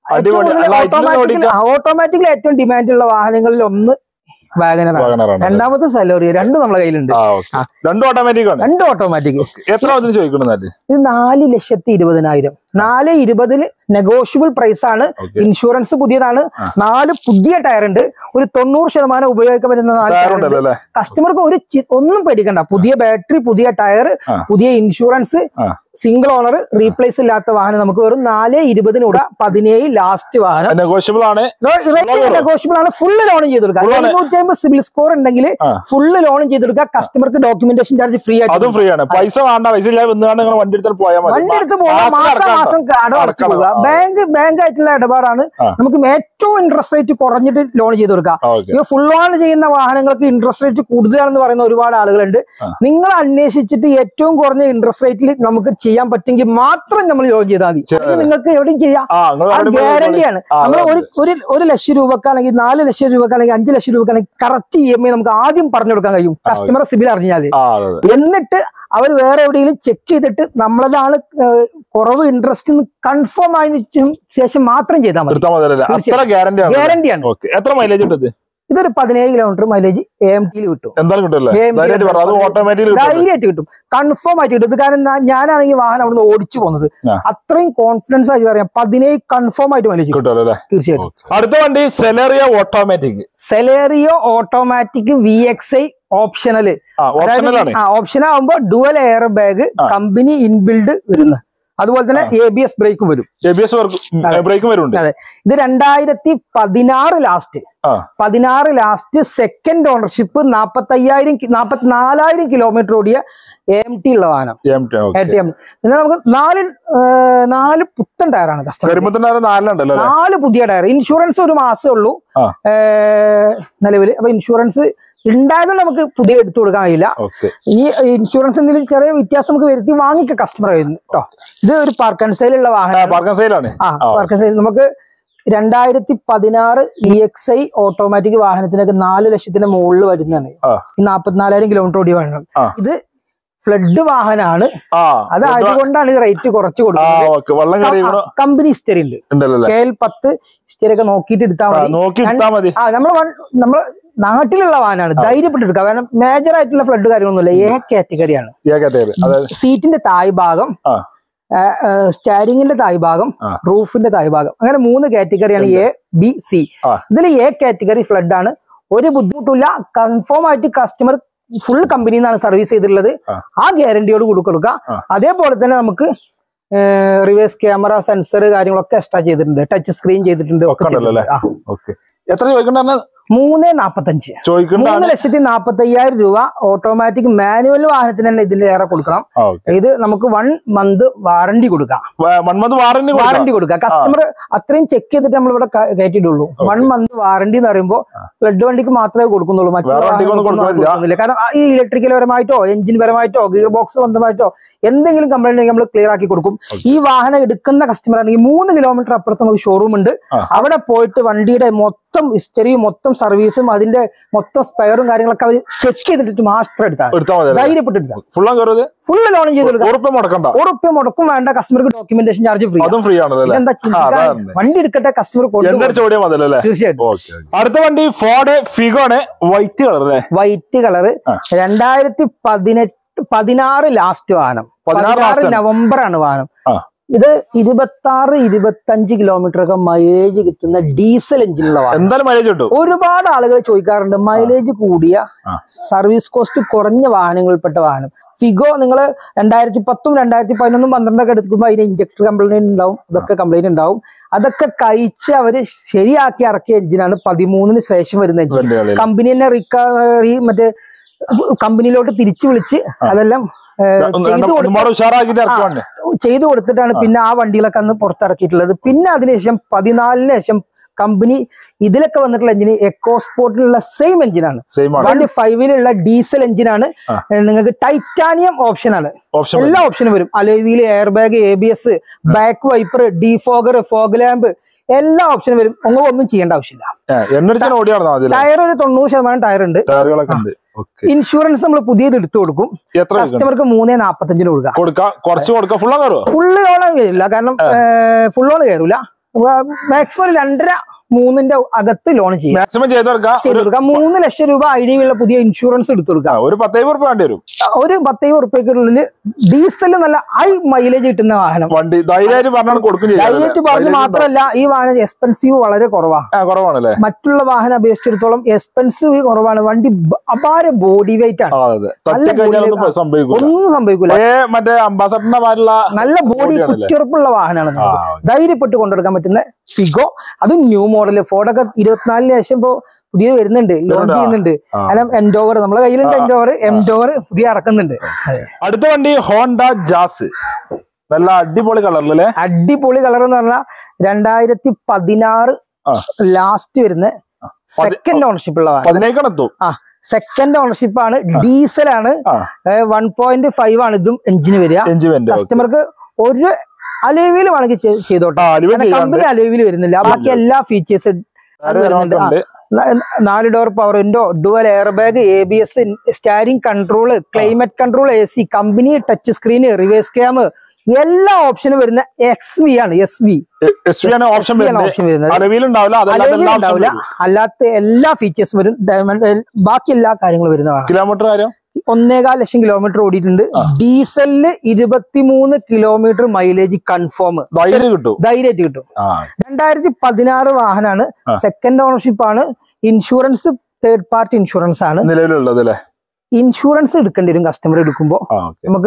ഓട്ടോമാറ്റിക്കലി ഏറ്റവും ഡിമാൻഡുള്ള വാഹനങ്ങളിൽ ഒന്ന് വാഗനറാണ് രണ്ടാമത്തെ സെലോറിയ രണ്ടും നമ്മളെ കയ്യിലുണ്ട് രണ്ടും ഓട്ടോമാറ്റിക് രണ്ടും ഓട്ടോമാറ്റിക് എത്ര ചോദിക്കുന്നത് ഇത് നാല് ലക്ഷത്തി ഇരുപതിനായിരം നാല് ഇരുപതിൽ നെഗോഷ്യബിൾ പ്രൈസ് ആണ് ഇൻഷുറൻസ് പുതിയതാണ് നാല് പുതിയ ടയർ ഉണ്ട് ഒരു തൊണ്ണൂറ് ശതമാനം ഉപയോഗിക്കാൻ പറ്റുന്ന നാല് ടയർ കസ്റ്റമർക്ക് ഒരു ഒന്നും പേടിക്കണ്ട പുതിയ ബാറ്ററി പുതിയ ടയർ പുതിയ ഇൻഷുറൻസ് സിംഗിൾ ഓണർ റീപ്ലേസ് ഇല്ലാത്ത വാഹനം നമുക്ക് വെറും നാല് ഇരുപതിനൂടെ പതിനേഴ് ലാസ്റ്റ് വാഹനം നെഗോഷ്യബിൾ ആണ് നെഗോഷ്യബിൾ ആണ് ഫുള്ള് ലോൺ ചെയ്ത് കൊടുക്കുക എഴുന്നൂറ്റി അമ്പത് സിബിൽ സ്കോർ ഉണ്ടെങ്കിൽ ഫുള്ള് ലോൺ ചെയ്ത് കൊടുക്കുക കസ്റ്റമർക്ക് ഡോക്യുമെന്റേഷൻ ചാർജ് ഫ്രീ ആയിട്ട് ഫ്രീ ആണ് പൈസ വേണ്ട പൈസ വണ്ടി എടുത്ത് പോയാൽ വണ്ടി എടുത്ത് പോകാം മാസം മാസം അടച്ചു പോവുക ബാങ്ക് ബാങ്ക് ആയിട്ടുള്ള ഇടപാടാണ് നമുക്ക് ഏറ്റവും ഇൻട്രസ്റ്റ് റേറ്റ് കുറഞ്ഞിട്ട് ലോൺ ചെയ്ത് കൊടുക്കാം ഈ ഫുൾ ലോൺ ചെയ്യുന്ന വാഹനങ്ങൾക്ക് ഇൻട്രസ്റ്റ് റേറ്റ് കൂടുതലാണെന്ന് പറയുന്ന ഒരുപാട് ആളുകളുണ്ട് നിങ്ങൾ അന്വേഷിച്ചിട്ട് ഏറ്റവും കുറഞ്ഞ ഇൻട്രസ്റ്റ് റേറ്റിൽ നമുക്ക് ചെയ്യാൻ പറ്റുമെങ്കിൽ മാത്രം നമ്മൾ ലോൺ ചെയ്താൽ മതി നിങ്ങൾക്ക് എവിടെയും ചെയ്യാം ഗ്യാരണ്ടിയാണ് നമ്മൾ ഒരു ഒരു ലക്ഷം രൂപക്കാണെങ്കിൽ നാല് ലക്ഷം രൂപക്കാണെങ്കിൽ അഞ്ചു ലക്ഷം രൂപക്കാണെങ്കിൽ കറക്റ്റ് ഇ എം ഐ നമുക്ക് ആദ്യം പറഞ്ഞു കൊടുക്കാൻ കഴിയും കസ്റ്റമർ സിബിൽ അറിഞ്ഞാല് എന്നിട്ട് അവർ വേറെ എവിടെയെങ്കിലും ചെക്ക് ചെയ്തിട്ട് നമ്മളതാണ് കുറവ് ഇൻട്രസ്റ്റ് കൺഫേം ആയതിനു ശേഷം മാത്രം ചെയ്താൽ മതി ഗ്യാരണ്ടിയാണ് എത്ര മൈലേജ് ഉണ്ട് ഇതൊരു പതിനേഴ് കിലോമീറ്റർ മൈലേജ് എം ടിയിൽ കിട്ടും ധൈര്യമായിട്ട് കിട്ടും കൺഫേം ആയിട്ട് കിട്ടും കാരണം ഞാനാണെങ്കിൽ വാഹനം അവിടുന്ന് ഓടിച്ചു പോകുന്നത് അത്രയും കോൺഫിഡൻസ് ആയിട്ട് പറയാം പതിനേഴ് കൺഫേം ആയിട്ട് മൈലേജ് കിട്ടും തീർച്ചയായിട്ടും അടുത്ത വണ്ടി Celerio automatic Celerio automatic V X I optional option ആകുമ്പോ dual air bag company inbuilt വരുന്നത് അതുപോലെ തന്നെ എ ബി എസ് ബ്രേക്കും വരും ബ്രേക്കും വരും അതെ ഇത് രണ്ടായിരത്തി പതിനാറ് ലാസ്റ്റ് പതിനാറ് ലാസ്റ്റ് സെക്കൻഡ് ഓണർഷിപ്പ് നാപ്പത്തി അയ്യായിരം നാപ്പത്തി നാലായിരം കിലോമീറ്റർ ഓടിയ എം ടി ഉള്ള വാഹനം പിന്നെ നമുക്ക് നാല് നാല് പുത്തൻ ടയറാണ് കസ്റ്റമർ നാല് പുതിയ ടയർ ഇൻഷുറൻസ് ഒരു മാസമേ ഉള്ളൂ നിലവില് അപ്പൊ ഇൻഷുറൻസ് ഉണ്ടായതുകൊണ്ട് നമുക്ക് പുതിയ എടുത്തു കൊടുക്കാൻ കഴിയില്ല ഈ ഇൻഷുറൻസ് എന്തെങ്കിലും ചെറിയ വ്യത്യാസം നമുക്ക് വരുത്തി വാങ്ങിക്ക കസ്റ്റമർ കേട്ടോ ഇത് ഒരു പാർക്ക് ആൻഡ് സെയിൽ ഉള്ള വാഹനം ആ പാർക്ക് ആൻഡ് സെയിൽ നമുക്ക് രണ്ടായിരത്തി പതിനാറ് ഇ എക്സ് ഐ ഓട്ടോമാറ്റിക് വാഹനത്തിനൊക്കെ നാല് ലക്ഷത്തിന്റെ മുകളിൽ വരുന്നതാണ് ഈ നാപ്പത്തിനാലായിരം കിലോമീറ്റർ ഓടിയ വാഹനം ഇത് ഫ്ലഡ് വാഹനമാണ് അതായതുകൊണ്ടാണ് ഈ റേറ്റ് കുറച്ച് കൊടുക്കുന്നത് കമ്പനി ഹിസ്റ്ററി ഉണ്ട് കെ എൽ പത്ത് ഹിസ്റ്ററി ഒക്കെ നോക്കിയിട്ട് എടുത്താൽ മതി ആ നമ്മള് നമ്മള് നാട്ടിലുള്ള വാഹനമാണ് ധൈര്യപ്പെട്ട് എടുക്കുക കാരണം മേജർ ആയിട്ടുള്ള ഫ്ലഡ് കാര്യങ്ങളൊന്നുമില്ല എ കാറ്റഗറിയാണ് സീറ്റിന്റെ തായ് ഭാഗം സ്റ്റാരിങ്ങിന്റെ തായ് ഭാഗം റൂഫിന്റെ തായ് ഭാഗം അങ്ങനെ മൂന്ന് കാറ്റഗറിയാണ് എ ബി സി ഇതിൽ എ കാറ്റഗറി ഫ്ലഡ് ആണ് ഒരു ബുദ്ധിമുട്ടില്ല കൺഫേം ആയിട്ട് കസ്റ്റമർ ഫുൾ കമ്പനിയിൽ നിന്നാണ് സർവീസ് ചെയ്തിട്ടുള്ളത് ആ ഗ്യാരണ്ടിയോട് കൂടി കൊടുക്കുക അതേപോലെ തന്നെ നമുക്ക് റിവേഴ്സ് ക്യാമറ സെൻസർ കാര്യങ്ങളൊക്കെ എക്സ്ട്രാ ചെയ്തിട്ടുണ്ട് ടച്ച് സ്ക്രീൻ ചെയ്തിട്ടുണ്ട് എത്ര ചോദിക്കണ്ട മൂന്ന് നാപ്പത്തഞ്ച് മൂന്ന് ലക്ഷത്തി നാപ്പത്തി അയ്യായിരം രൂപ ഓട്ടോമാറ്റിക് മാനുവൽ വാഹനത്തിന് തന്നെ ഇതിന്റെ ഏറെ കൊടുക്കണം. ഇത് നമുക്ക് വൺ മന്ത് വാറണ്ടി കൊടുക്കാം. വാറണ്ടി കൊടുക്കാം. കസ്റ്റമർ അത്രയും ചെക്ക് ചെയ്തിട്ട് നമ്മൾ ഇവിടെ കയറ്റിയിട്ടുള്ളൂ. വൺ മന്ത് വാറണ്ടി എന്ന് പറയുമ്പോൾ ഫ്ലഡ് വണ്ടിക്ക് മാത്രമേ കൊടുക്കുന്നുള്ളൂ. മറ്റുള്ള കാരണം ഈ ഇലക്ട്രിക്കൽ പരമായിട്ടോ എഞ്ചിൻ പരമായിട്ടോ ഗിയർ ബോക്സ് ബന്ധമായിട്ടോ എന്തെങ്കിലും കംപ്ലൈന്റ് നമ്മൾ ക്ലിയർ ആക്കി കൊടുക്കും. ഈ വാഹനം എടുക്കുന്ന കസ്റ്റമർ ആണെങ്കിൽ മൂന്ന് കിലോമീറ്റർ അപ്പുറത്ത് നമുക്ക് ഷോറൂം ഉണ്ട്. അവിടെ പോയിട്ട് വണ്ടിയുടെ മൊത്തം ഹിസ്റ്ററിയും മൊത്തം സർവീസും അതിന്റെ മൊത്തം സ്പെയറും കാര്യങ്ങളൊക്കെ അവർ ചെക്ക് ചെയ്തിട്ട് മാസ്റ്റർ എടുത്താൽ ധൈര്യപ്പെട്ട് ഫുള്ള് ലോൺ ചെയ്ത് ഉറപ്പ് മുടക്കും വേണ്ട. കസ്റ്റമർക്ക് ഡോക്യുമെന്റേഷൻ ചാർജ് ഫ്രീ. എന്താ വണ്ടി എടുക്കട്ടെ കസ്റ്റമർ തീർച്ചയായിട്ടും. അടുത്ത വണ്ടി ഫോർഡ് ഫിഗോണ് വൈറ്റ് കളർ വൈറ്റ് കളർ രണ്ടായിരത്തി പതിനെട്ട് പതിനാറ് ലാസ്റ്റ് വാഹനം. പതിനാറ് നവംബർ ആണ് വാഹനം. ഇത് ഇരുപത്തി ആറ് ഇരുപത്തി അഞ്ച് കിലോമീറ്റർ ഒക്കെ മൈലേജ് കിട്ടുന്ന ഡീസൽ എഞ്ചിനുള്ള വാഹനം. ഒരുപാട് ആളുകൾ ചോദിക്കാറുണ്ട് മൈലേജ് കൂടിയ സർവീസ് കോസ്റ്റ് കുറഞ്ഞ വാഹനങ്ങളിൽപ്പെട്ട വാഹനം. ഫിഗോ നിങ്ങൾ രണ്ടായിരത്തി പത്തും രണ്ടായിരത്തി പതിനൊന്നും പന്ത്രണ്ടൊക്കെ എടുക്കുമ്പോൾ അതിന് ഇഞ്ചക്ടർ കംപ്ലൈന്റ് ഉണ്ടാവും, അതൊക്കെ കംപ്ലൈന്റ് ഉണ്ടാവും. അതൊക്കെ കഴിച്ച് അവര് ശരിയാക്കി ഇറക്കിയ എഞ്ചിനാണ് പതിമൂന്നിന് ശേഷം വരുന്ന എഞ്ചിൻ. കമ്പനി തന്നെ റിക്കവറി മറ്റേ കമ്പനിയിലോട്ട് തിരിച്ചു വിളിച്ച് അതെല്ലാം ചെയ്തു കൊടുത്തിട്ടാണ് പിന്നെ ആ വണ്ടികളൊക്കെ അന്ന് പുറത്തിറക്കിയിട്ടുള്ളത്. പിന്നെ അതിനുശേഷം പതിനാലിന് ശേഷം കമ്പനി ഇതിലൊക്കെ വന്നിട്ടുള്ള എഞ്ചിന് എക്കോ സ്പോർട്ടിലുള്ള സെയിം എഞ്ചിനാണ്. വണ്ടി ഫൈവിലുള്ള ഡീസൽ എഞ്ചിനാണ്. നിങ്ങൾക്ക് ടൈറ്റാനിയം ഓപ്ഷൻ ആണ്. എല്ലാ ഓപ്ഷനും വരും. Alloy wheel, air bag, A B S, back wiper, defogger, fog lamp എല്ലാ ഓപ്ഷനും വരും. ഒന്നും ഒന്നും ചെയ്യേണ്ട ആവശ്യമില്ല. ടയർ ഒരു തൊണ്ണൂറ് ശതമാനം ടയർ ഉണ്ട്. ഇൻഷുറൻസ് നമ്മൾ പുതിയത് എടുത്തു കൊടുക്കും. കസ്റ്റമർക്ക് മൂന്നേ നാപ്പത്തഞ്ചിന് കൊടുക്കാം. ഫുള്ള് ലോൺ വരില്ല, കാരണം ഫുൾ ലോൺ കയറൂല. മാക്സിമം രണ്ടര മൂന്നിന്റെ അകത്ത് ലോൺ ചെയ്യാം. മൂന്ന് ലക്ഷം രൂപ ഐ ഡി ഉള്ള പുതിയ ഇൻഷുറൻസ് എടുത്തു കൊടുക്കാം. ഒരു പത്തൈവ് റുപ്യ വേണ്ടി വരും. ഒരു പത്തൈവ് റുപ്യക്കുള്ളിൽ ഡീസൽ നല്ല ഹൈ മൈലേജ് കിട്ടുന്ന വാഹനം. ധൈര്യമായിട്ട് പറഞ്ഞു മാത്രമല്ല ഈ വാഹനം എക്സ്പെൻസീവ് വളരെ കുറവാണ്. മറ്റുള്ള വാഹനം അപേക്ഷിച്ചിടത്തോളം എക്സ്പെൻസീവ് കുറവാണ്. വണ്ടി അപാര ബോഡി വെയിറ്റ് ആണ്. ഒന്നും സംഭവിക്കില്ല. നല്ല ബോഡി കുറ്റിയുറപ്പുള്ള വാഹനമാണ്. ധൈര്യപ്പെട്ട് കൊണ്ടെടുക്കാൻ പറ്റുന്ന ഫിഗോ. അതും ന്യൂ മോഡല്. ഫോർഡൊക്കെ ഇരുപത്തിനാലിന് ശേഷം ഇപ്പൊ പുതിയ വരുന്നുണ്ട്, ലോഞ്ച് ചെയ്യുന്നുണ്ട്. കാരണം എൻഡോവർ നമ്മളെ കയ്യിലുണ്ട്. എൻഡോവർ എംഡോവർ പുതിയ ഇറക്കുന്നുണ്ട്. അടുത്ത വണ്ടി ഹോണ്ട ജാസ്. നല്ല അടിപൊളി കളറിലല്ലേ? അടിപൊളി കളർ എന്ന് പറഞ്ഞാൽ രണ്ടായിരത്തി പതിനാറ് ലാസ്റ്റ് വരുന്ന സെക്കൻഡ് ഓണർഷിപ്പ് ഉള്ള ആ സെക്കൻഡ് ഓണർഷിപ്പ് ആണ്. ഡീസലാണ്. വൺ പോയിന്റ് ഫൈവ് ആണ് ഇതും എഞ്ചിന് വരിക. കസ്റ്റമർക്ക് ഒരു അലോയ് വേണമെങ്കിൽ ചെയ്തോട്ടെ. കമ്പനി അലോയ് വരുന്നില്ല. ബാക്കി എല്ലാ ഫീച്ചേഴ്സ് നാല് door power window, dual air bag, A B S, steering control, climate control, A C, company touch screen, reverse cam എല്ലാ ഓപ്ഷനും വരുന്ന എക്സ് വി ആണ്. എസ് വി ഓപ്ഷൻ ഉണ്ടാവില്ല. അല്ലാത്ത എല്ലാ ഫീച്ചേഴ്സും വരും. ബാക്കി എല്ലാ കാര്യങ്ങളും വരുന്നതാണ്. കിലോമീറ്റർ ഒന്നേകാൽ ലക്ഷം കിലോമീറ്റർ ഓടിയിട്ടുണ്ട്. ഡീസലിന് ഇരുപത്തിമൂന്ന് കിലോമീറ്റർ മൈലേജ് കൺഫേം ധൈര്യമായിട്ട് കിട്ടും. രണ്ടായിരത്തി പതിനാറ് വാഹനമാണ്. സെക്കൻഡ് ഓണർഷിപ്പ് ആണ്. ഇൻഷുറൻസ് തേർഡ് പാർട്ടി ഇൻഷുറൻസ് ആണ് നിലവിലുള്ളത്. ഇൻഷുറൻസ് എടുക്കേണ്ടി വരും കസ്റ്റമർ എടുക്കുമ്പോ. നമുക്ക്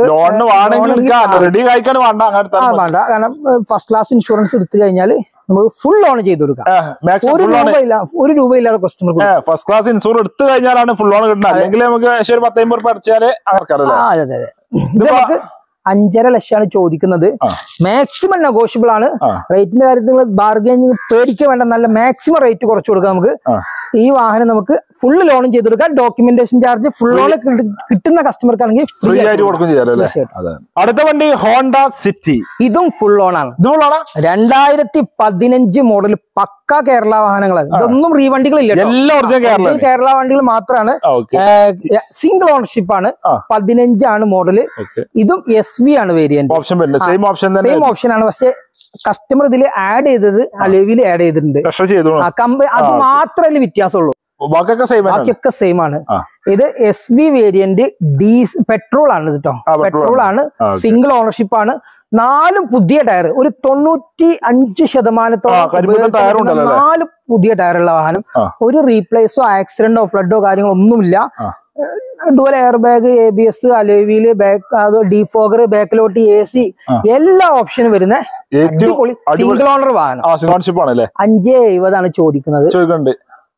വേണ്ട, കാരണം ഫസ്റ്റ് ക്ലാസ് ഇൻഷുറൻസ് എടുത്തു കഴിഞ്ഞാൽ നമുക്ക് ഫുൾ ലോൺ ചെയ്ത് കൊടുക്കാം. ഒരു രൂപ ഇല്ല ഒരു രൂപ ഇല്ലാതെ കസ്റ്റമർ ഫസ്റ്റ് ക്ലാസ് ഇൻഷുറൻസ് എടുത്തു കഴിഞ്ഞാലാണ് ഫുൾ ലോൺ കിട്ടുന്നത്. അല്ലെങ്കിൽ നമുക്ക് പത്തമ്പത് രൂപ അടച്ചാല് അതെ അതെ ഇത് നമുക്ക് അഞ്ചര ലക്ഷമാണ് ചോദിക്കുന്നത്. മാക്സിമം നെഗോഷ്യബിൾ ആണ്. റേറ്റിന്റെ കാര്യത്തിൽ ബാർഗൈനിങ് പേടിക്കാൻ വേണ്ട. നല്ല മാക്സിമം റേറ്റ് കുറച്ച് കൊടുക്കാം നമുക്ക്. ഈ വാഹനം നമുക്ക് ഫുൾ ലോണും ചെയ്ത് കൊടുക്കാം. ഡോക്യുമെന്റേഷൻ ചാർജ് ഫുൾ ലോൺ കിട്ടുന്ന കസ്റ്റമർക്കാണെങ്കിൽ ഫ്രീ ആയിട്ട് കൊടുക്കും ചെയ്യാം. അടുത്ത വണ്ടി ഹോണ്ട സിറ്റി. ഇതും ഫുൾ ലോൺ ആണ്. രണ്ടായിരത്തി പതിനഞ്ച് മോഡൽ പക്ക കേരള വാഹനങ്ങളാണ്. ഇതൊന്നും റീവണ്ടികളില്ല. കേരള വണ്ടികൾ മാത്രമാണ്. സിംഗിൾ ഓണർഷിപ്പ് ആണ്. പതിനഞ്ചാണ് മോഡല്. ഇതും എസ് വി ആണ് വേരിയന്റ്. സെയിം ഓപ്ഷൻ ആണ്. പക്ഷെ കസ്റ്റമർ ഇതിൽ ആഡ് ചെയ്തത് അലോയിൽ ആഡ് ചെയ്തിട്ടുണ്ട്. അത് മാത്രമേ വ്യത്യാസമുള്ളൂ. ബാക്കിയൊക്കെ സെയിം ആണ്. ഇത് S V variant diesel petrol ആണ് കേട്ടോ. പെട്രോൾ ആണ്. സിംഗിൾ ഓണർഷിപ്പ് ആണ്. നാലും പുതിയ ടയർ. ഒരു തൊണ്ണൂറ്റി അഞ്ച് ശതമാനത്തോളം നാല് പുതിയ ടയറുള്ള വാഹനം. ഒരു റീപ്ലേസോ ആക്സിഡന്റോ ഫ്ലഡോ കാര്യങ്ങളോ ഒന്നുമില്ല. Dual air bag, A B S, alloy wheel, back defogger, ബാക്കിലോട്ട് എ സി എല്ലാ ഓപ്ഷനും വരുന്ന സിംഗിൾ ഓണർ വാഹനം. അഞ്ചേ എഴുപതാണ് ചോദിക്കുന്നത്.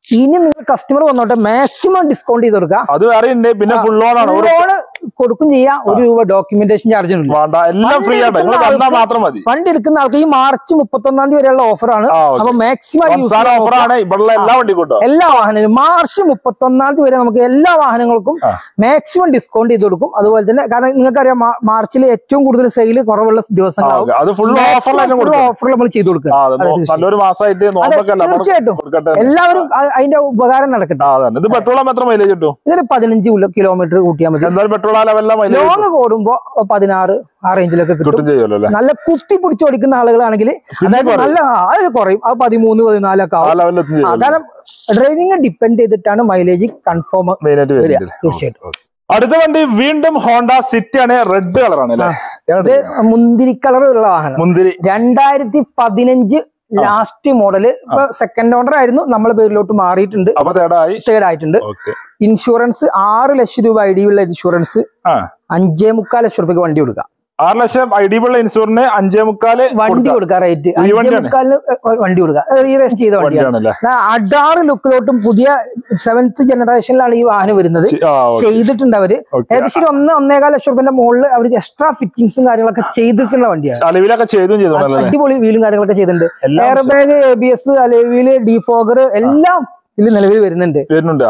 ഇനി നിങ്ങൾ കസ്റ്റമർ വന്നോട്ടെ മാക്സിമം ഡിസ്കൗണ്ട് ചെയ്ത് കൊടുക്കുക. അത് വേറെ ഉണ്ട്. പിന്നെ ഫുൾ ലോൺ ആണ്, ലോൺ കൊടുക്കും ചെയ്യാം. ഒരു രൂപ ഡോക്യുമെന്റേഷൻ ചാർജ് എല്ലാം ഫ്രീ ആണ്, മാത്രം മതി. വണ്ടി എടുക്കുന്ന ആൾക്ക് ഈ മാർച്ച് മുപ്പത്തൊന്നാം തീയതി വരെയുള്ള ഓഫറാണ്. അപ്പൊ മാക്സിമം ഓഫറാണ് ഇവിടെ എല്ലാ വണ്ടിക്കും, എല്ലാ വാഹനങ്ങളും മാർച്ച് മുപ്പത്തൊന്നാം തീയതി വരെ നമുക്ക് എല്ലാ വാഹനങ്ങൾക്കും മാക്സിമം ഡിസ്കൗണ്ട് ചെയ്ത് കൊടുക്കും. അതുപോലെ തന്നെ കാരണം നിങ്ങൾക്കറിയാം മാർച്ചിൽ ഏറ്റവും കൂടുതൽ സെയിൽ കുറവുള്ള ദിവസങ്ങളാവും. ഓഫർ നമ്മൾ ചെയ്ത് കൊടുക്കുക. തീർച്ചയായിട്ടും എല്ലാവരും അതിന്റെ ഉപകാരം നടക്കട്ടെ. ഇത് പെട്രോൾ എത്ര മൈലേജ് കിട്ടും? ഇതിന് പതിനഞ്ച് കിലോമീറ്റർ കൂട്ടിയാൽ മതി. ലോങ് കൂടുമ്പോ പതിനാറ് ആ റേഞ്ചിലൊക്കെ കിട്ടും. നല്ല കുത്തി പിടിച്ച് ഓടിക്കുന്ന ആളുകളാണെങ്കിൽ അതായത് നല്ല അത് കുറയും. അത് പതിമൂന്ന് പതിനാലൊക്കെ ആവും. കാരണം ഡ്രൈവിംഗ് ഡിപ്പെൻഡ് ചെയ്തിട്ടാണ് മൈലേജ് കൺഫേം. തീർച്ചയായിട്ടും. അടുത്ത വണ്ടി വീണ്ടും ഹോണ്ട സിറ്റി ആണ്. റെഡ് കളറാണ് അല്ലേ? ഇത് മുന്തിരി കളർ ഉള്ള വാഹനം. മുന്തിരി രണ്ടായിരത്തി പതിനഞ്ച് ലാസ്റ്റ് മോഡല്. ഇപ്പൊ സെക്കൻഡ് ഓണർ ആയിരുന്നു, നമ്മളെ പേരിലോട്ട് മാറിയിട്ടുണ്ട്, തേർഡായിട്ടുണ്ട്. ഇൻഷുറൻസ് ആറ് ലക്ഷം രൂപ ഐ ഡി ഉള്ള ഇൻഷുറൻസ് അഞ്ചേ മുക്കാൽ ലക്ഷം രൂപയ്ക്ക് വണ്ടി കൊടുക്കാം. ആറ് ലക്ഷം ഐ ഡി ഉള്ള ഇൻഷുറൻസിന് അഞ്ചേ മുക്കാല് വണ്ടി കൊടുക്കാം. റേറ്റ് അഞ്ചേ മുക്കാലിന് വണ്ടി കൊടുക്കാം. റീറേസ്റ്റ് ചെയ്ത വണ്ടിയാണ്. അഡാറ് ലുക്കിലോട്ടും പുതിയ സെവൻത്ത് ജനറേഷനിലാണ് ഈ വാഹനം വരുന്നത്. ചെയ്തിട്ടുണ്ട് അവര് ഏകദേശം ഒന്ന് ഒന്നേകാൽ ലക്ഷം രൂപന്റെ മുകളിൽ അവർക്ക് എക്സ്ട്രാ ഫിറ്റിംഗ്സും കാര്യങ്ങളൊക്കെ ചെയ്തിട്ടുള്ള വണ്ടിയാണ്. അടിപൊളി വീലും കാര്യങ്ങളൊക്കെ ചെയ്തിട്ടുണ്ട്. Air bag, A B S, alloy wheel, defogger എല്ലാം ഇതിൽ നിലവിൽ വരുന്നുണ്ട്.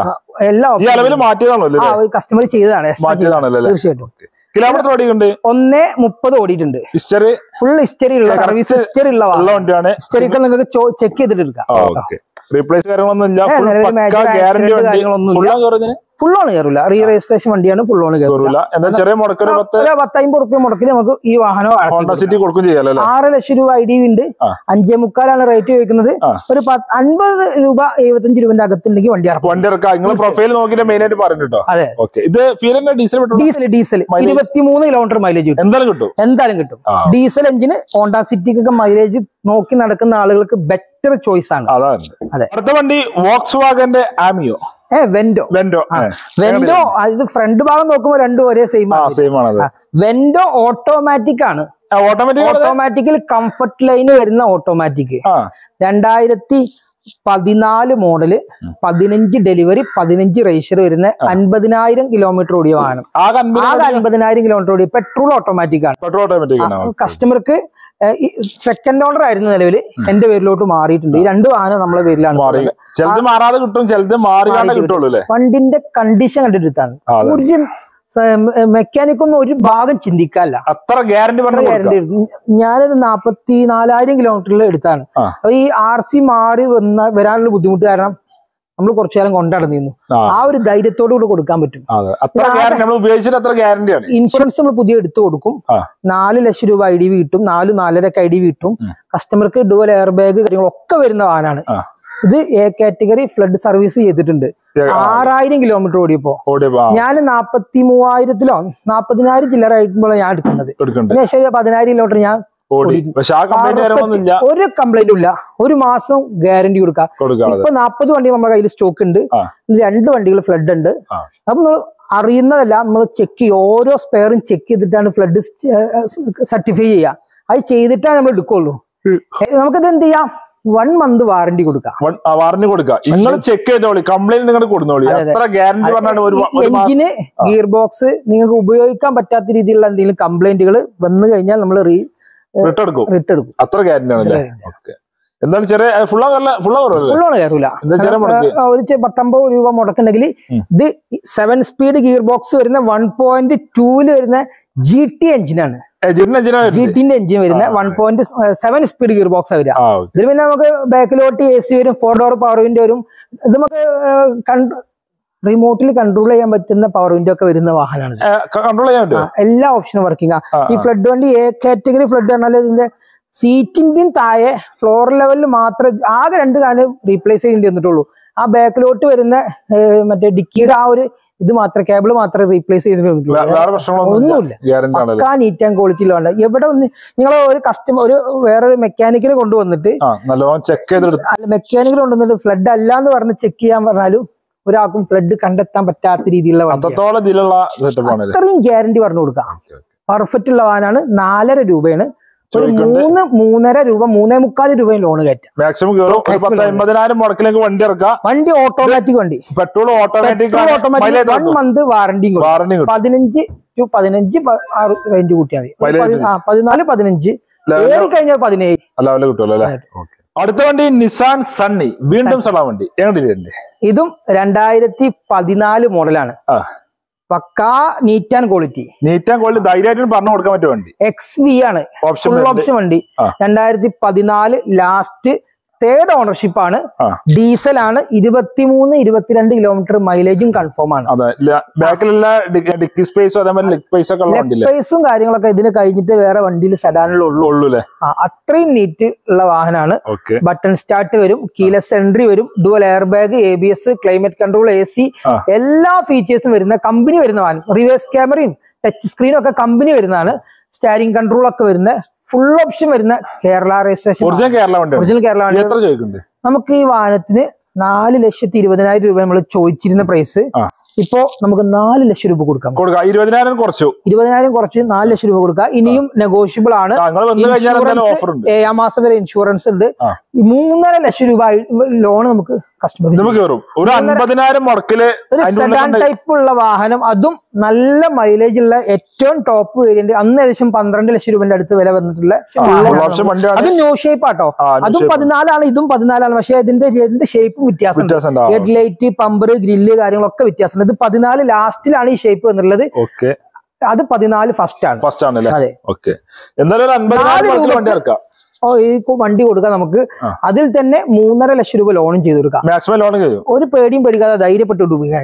എല്ലാം കസ്റ്റമർ ചെയ്തതാണ്. തീർച്ചയായിട്ടും. കിലോമീറ്റർ ഓടിയുണ്ട് ഒന്നേ മുപ്പത് ഓടിയിട്ടുണ്ട്. ഫുൾ ഹിസ്റ്ററി ഉള്ള സർവീസ് ഹിസ്റ്ററി ഉള്ള വണ്ടിയാണ്. ഹിസ്റ്ററിക്ക് നിങ്ങൾക്ക് ചെക്ക് ചെയ്തിട്ട് എടുക്കാം. ഫുൾ ഓൺ കയറില്ല. റീ രജിസ്ട്രേഷൻ വണ്ടിയാണ്. ഫുൾ ഓൺ കയറില്ല. പത്തമ്പത് റുപ്യ മുടക്കിൽ നമുക്ക് ഈ വാഹനം ആറ് ലക്ഷം രൂപ ഐ ഡി ഉണ്ട്. അഞ്ചേ മുക്കാലാണ് റേറ്റ് ചോദിക്കുന്നത്. ഒരു അൻപത് രൂപ എഴുപത്തഞ്ച് രൂപന്റെ അകത്തുണ്ടെങ്കിൽ വണ്ടി അതെ. ഡീസൽ ഡീസൽ ഇരുപത്തിമൂന്ന് കിലോമീറ്റർ മൈലേജ് കിട്ടും. എന്തായാലും കിട്ടും. ഡീസൽ എഞ്ചിന് ഹോണ്ട സിറ്റിക്കൊക്കെ മൈലേജ് നോക്കി നടക്കുന്ന ആളുകൾക്ക് ബെറ്റർ ചോയ്സ് ആണ്. അടുത്ത വണ്ടി വോക്സ് വാഗന്റെ ആമിയോ. ഏ വെന്റോ വെന്റോ വെന്റോ ഇത് ഫ്രണ്ട് ഭാഗം നോക്കുമ്പോൾ രണ്ടും ഒരേ സെയിം ആണ്. വെന്റോ ഓട്ടോമാറ്റിക് ആണ്. ഓട്ടോമാറ്റിക്കിൽ കംഫർട്ട് ലൈൻ വരുന്ന ഓട്ടോമാറ്റിക്. രണ്ടായിരത്തി പതിനാല് മോഡല്, പതിനഞ്ച് ഡെലിവറി, പതിനഞ്ച് രജിസ്റ്റർ വരുന്ന അൻപതിനായിരം കിലോമീറ്റർ ഓടിയ വാഹനം. ആകെ അൻപതിനായിരം കിലോമീറ്റർ ഓടിയ പെട്രോൾ ഓട്ടോമാറ്റിക് ആണ്. കസ്റ്റമർക്ക് സെക്കൻഡ് ഓണർ ആയിരുന്നു നിലവിൽ, എന്റെ പേരിലോട്ട് മാറിയിട്ടുണ്ട്. ഈ രണ്ട് വാഹനം നമ്മളെ പേരിലാണ്. വണ്ടിന്റെ കണ്ടീഷൻ കണ്ടിട്ടാണ്. ഒരു മെക്കാനിക്കൊന്നും ഒരു ഭാഗം ചിന്തിക്കാല്ല. അത്ര ഗ്യാരണ്ടി ഗ്യാരണ്ടി. ഞാനത് നാപ്പത്തി നാലായിരം കിലോമീറ്ററിൽ എടുത്താണ്. അപ്പൊ ഈ ആർ സി മാറി വന്ന വരാനുള്ള ബുദ്ധിമുട്ട് കാരണം നമ്മൾ കുറച്ചു കാലം കൊണ്ടടന്നിരുന്നു. ആ ഒരു ധൈര്യത്തോടു കൂടി കൊടുക്കാൻ പറ്റും. ഇൻഷുറൻസ് നമ്മൾ പുതിയ എടുത്തു കൊടുക്കും. നാല് ലക്ഷം രൂപ ഐ ഡി വി കിട്ടും. നാല് നാലരക്ക് ഐ ഡി വി കിട്ടും. കസ്റ്റമർക്ക് ഡുവൽ എയർ ബാഗ് കാര്യങ്ങളൊക്കെ വരുന്ന വാഹനമാണ്. ഇത് എ കാറ്റഗറി ഫ്ലഡ് സർവീസ് ചെയ്തിട്ടുണ്ട്. ആറായിരം കിലോമീറ്റർ ഓടിയപ്പോ ഞാൻ നാപ്പത്തി മൂവായിരത്തിലോ നാപ്പതിനായിരം ചില്ലറായിട്ടുമ്പോൾ ഞാൻ എടുക്കുന്നത്. ശേഷം പതിനായിരം കിലോമീറ്റർ ഞാൻ ഒരു കംപ്ലൈന്റും ഇല്ല. ഒരു മാസം ഗ്യാരണ്ടി കൊടുക്കാം. ഇപ്പൊ നാപ്പത് വണ്ടി നമ്മുടെ കയ്യിൽ സ്റ്റോക്ക് ഉണ്ട്. രണ്ട് വണ്ടികൾ ഫ്ലഡ് ഉണ്ട്. അപ്പൊ നമ്മൾ അറിയുന്നതല്ല, നമ്മൾ ചെക്ക് ചെയ്യും. ഓരോ സ്പെയറും ചെക്ക് ചെയ്തിട്ടാണ് ഫ്ലഡ് സർട്ടിഫൈ ചെയ്യുക. അത് ചെയ്തിട്ടാണ് നമ്മൾ എടുക്കുള്ളൂ. നമുക്കിത് എന്ത് ചെയ്യാം, വൺ മന്ത് വാറന്റി കൊടുക്കാം. വാറന്റി കൊടുക്കാം. നിങ്ങൾ ചെക്ക് ചെയ്തോളി, കംപ്ലൈന്റ് നിങ്ങൾ കൊടുത്തോളി. എഞ്ചിന്, ഗിയർ ബോക്സ് നിങ്ങൾക്ക് ഉപയോഗിക്കാൻ പറ്റാത്ത രീതിയിലുള്ള എന്തെങ്കിലും കംപ്ലൈന്റുകൾ വന്നു കഴിഞ്ഞാൽ നമ്മൾ റിട്ടെടുക്കും. അത്ര ഗ്യാരണ്ടി ആണല്ലേ? എന്താണ് ചെറിയ ഫുള്ളോണ് കയറൂല. ഒരു പത്തൊമ്പത് രൂപ മുടക്കുണ്ടെങ്കിൽ ഇത് സെവൻ സ്പീഡ് ഗിയർ ബോക്സ് വരുന്ന വൺ പോയിന്റ് ടൂല് വരുന്ന ജി ടി എഞ്ചിനാണ്. ജി ടിന്റെ എഞ്ചിൻ വരുന്ന one point seven speed gear box വരിക. ഇതിൽ പിന്നെ നമുക്ക് ബാക്കിലോട്ട് എ സി വരും, ഫോർ ഡോർ പവർ വിൻഡോ വരും. ഇത് നമുക്ക് റിമോട്ടിൽ കൺട്രോൾ ചെയ്യാൻ പറ്റുന്ന പവർ വിൻഡോ ഒക്കെ വരുന്ന വാഹനമാണ്. എല്ലാ ഓപ്ഷനും വർക്കിംഗ്. ഈ ഫ്ലഡ് വണ്ടി എ കാറ്റഗറി ഫ്ലഡ് പറഞ്ഞാൽ ഇതിന്റെ സീറ്റിന്റെയും താഴെ ഫ്ലോർ ലെവലിൽ മാത്രമേ ആകെ രണ്ട് കാലം റീപ്ലേസ് ചെയ്യേണ്ടി വന്നിട്ടുള്ളൂ. ആ ബാക്കിലോട്ട് വരുന്ന മറ്റേ ഡിക്കിയുടെ ആ ഒരു ഇത് മാത്രം, കേബിൾ മാത്രമേ റീപ്ലേസ് ചെയ്തിട്ടുള്ളൂ. ഒന്നുമില്ല. പക്കാ നീറ്റ് ആൻഡ് ക്വാളിറ്റിയിലാണ്. എവിടെ ഒന്ന് നിങ്ങൾ ഒരു കസ്റ്റമർ ഒരു വേറൊരു മെക്കാനിക്കിനെ കൊണ്ടുവന്നിട്ട് മെക്കാനിക്കിനെ കൊണ്ടുവന്നിട്ട് ഫ്ലഡ് അല്ല എന്ന് പറഞ്ഞ് ചെക്ക് ചെയ്യാൻ പറഞ്ഞാലും ഒരാൾക്കും ഫ്ലഡ് കണ്ടെത്താൻ പറ്റാത്ത രീതിയിലുള്ള അത്രയും ഗ്യാരണ്ടി പറഞ്ഞു കൊടുക്കാം. പെർഫെക്റ്റ് ഉള്ള വാഹനമാണ്. നാലര രൂപയാണ് ഒരു മൂന്ന് മൂന്നര രൂപ മൂന്നേ മുക്കാൽ രൂപയും ലോൺ കയറ്റാം. മാക്സിമം കയറും. പത്ത് അമ്പതിനായിരം മുടക്കിലേക്ക് വണ്ടി ഇറക്കാം. വണ്ടി ഓട്ടോമാറ്റിക് വണ്ടി, petrol automatic, automatic one month വാറണ്ടിയും പതിനഞ്ച് ടു പതിനഞ്ച് റേഞ്ച് കൂട്ടിയാൽ മതി. പതിനാല് പതിനഞ്ച് ഏറി കഴിഞ്ഞാൽ പതിനേഴ് അല്ല കിട്ടുമല്ലോ അല്ലേ. അടുത്ത വണ്ടി നിസാൻ സണ്ണി, വീണ്ടും സണ വണ്ടി. എങ്ങനെ? ഇതും രണ്ടായിരത്തി പതിനാല് മോഡലാണ്. പക്കാ neat and quality. Neat and quality ധൈര്യമായിട്ട് പറഞ്ഞു കൊടുക്കാൻ പറ്റും വണ്ടി. എക്സ് വി ആണ്, ഫുൾ ഓപ്ഷൻ വണ്ടി. രണ്ടായിരത്തി പതിനാല് ലാസ്റ്റ് തേർഡ് ഓണർഷിപ്പ് ആണ്. ഡീസൽ ആണ്. ഇരുപത്തിമൂന്ന് ഇരുപത്തിരണ്ട് കിലോമീറ്റർ മൈലേജും കൺഫേം ആണ്. സ്പേസും കാര്യങ്ങളൊക്കെ ഇതിന് കഴിഞ്ഞിട്ട് വേറെ വണ്ടിയിൽ സെഡാനുള്ളൂ. അത്രയും നീറ്റ് ഉള്ള വാഹനമാണ്. ബട്ടൺ സ്റ്റാർട്ട് വരും, കീലെസ് എൻട്രി വരും, dual air bag, A B S, climate control, A C, എല്ലാ ഫീച്ചേഴ്സും വരുന്ന കമ്പനി വരുന്ന വാഹനം. റിവേഴ്സ് ക്യാമറയും ടച്ച് സ്ക്രീനും ഒക്കെ കമ്പനി വരുന്നതാണ്. സ്റ്റാരിംഗ് കൺട്രോൾ ഒക്കെ വരുന്ന ഫുൾ ഓപ്ഷൻ വരുന്ന കേരള രജിസ്ട്രേഷൻ, ഒറിജിനൽ കേരള വണ്ടി. നമുക്ക് ഈ വാഹനത്തിന് നാല് ലക്ഷത്തി ഇരുപതിനായിരം രൂപ നമ്മൾ ചോദിച്ചിരുന്ന പ്രൈസ് ഇപ്പോ നമുക്ക് നാല് ലക്ഷം രൂപ കൊടുക്കാം. ഇരുപതിനായിരം കുറച്ചു ഇരുപതിനായിരം കുറച്ച് നാല് ലക്ഷം രൂപ കൊടുക്കാം. ഇനിയും നെഗോഷ്യബിൾ ആണ്. ഏഴാം മാസം വരെ ഇൻഷുറൻസ് ഉണ്ട്. മൂന്നര ലക്ഷം രൂപ ലോൺ നമുക്ക് കസ്റ്റമർ. ഒരു സെഡാൻ ടൈപ്പ് ഉള്ള വാഹനം, അതും നല്ല മൈലേജ് ഉള്ള ഏറ്റവും ടോപ്പ് വേരിയന്റ്. അന്ന് ഏകദേശം പന്ത്രണ്ട് ലക്ഷം രൂപന്റെ അടുത്ത് വില വന്നിട്ടുള്ള അതും ന്യൂ ഷേപ്പ് ആട്ടോ. അതും പതിനാലാണ്, ഇതും പതിനാലാണ്. പക്ഷെ ഇതിന്റെ രണ്ട് ഷേപ്പും വ്യത്യാസമുണ്ട്. ഹെഡ് ലൈറ്റ്, പമ്പർ, ഗ്രില്ല് കാര്യങ്ങളൊക്കെ വ്യത്യാസമുണ്ട്. ഇത് പതിനാല് ലാസ്റ്റിലാണ് ഈ ഷേപ്പ് വന്നിട്ടുള്ളത്. അത് പതിനാല് ഫസ്റ്റ് ആണ്. ഫസ്റ്റ് ആണ്. അതെ. ഓക്കെ. എന്തായാലും ഓ ഈ വണ്ടി കൊടുക്കാം നമുക്ക്. അതിൽ തന്നെ മൂന്നര ലക്ഷം രൂപ ലോണും ചെയ്ത് കൊടുക്കാം. മാക്സിമം ലോൺ ചെയ്യും. ഒരു പേടിയും പേടിക്കാതെ ധൈര്യപ്പെട്ട്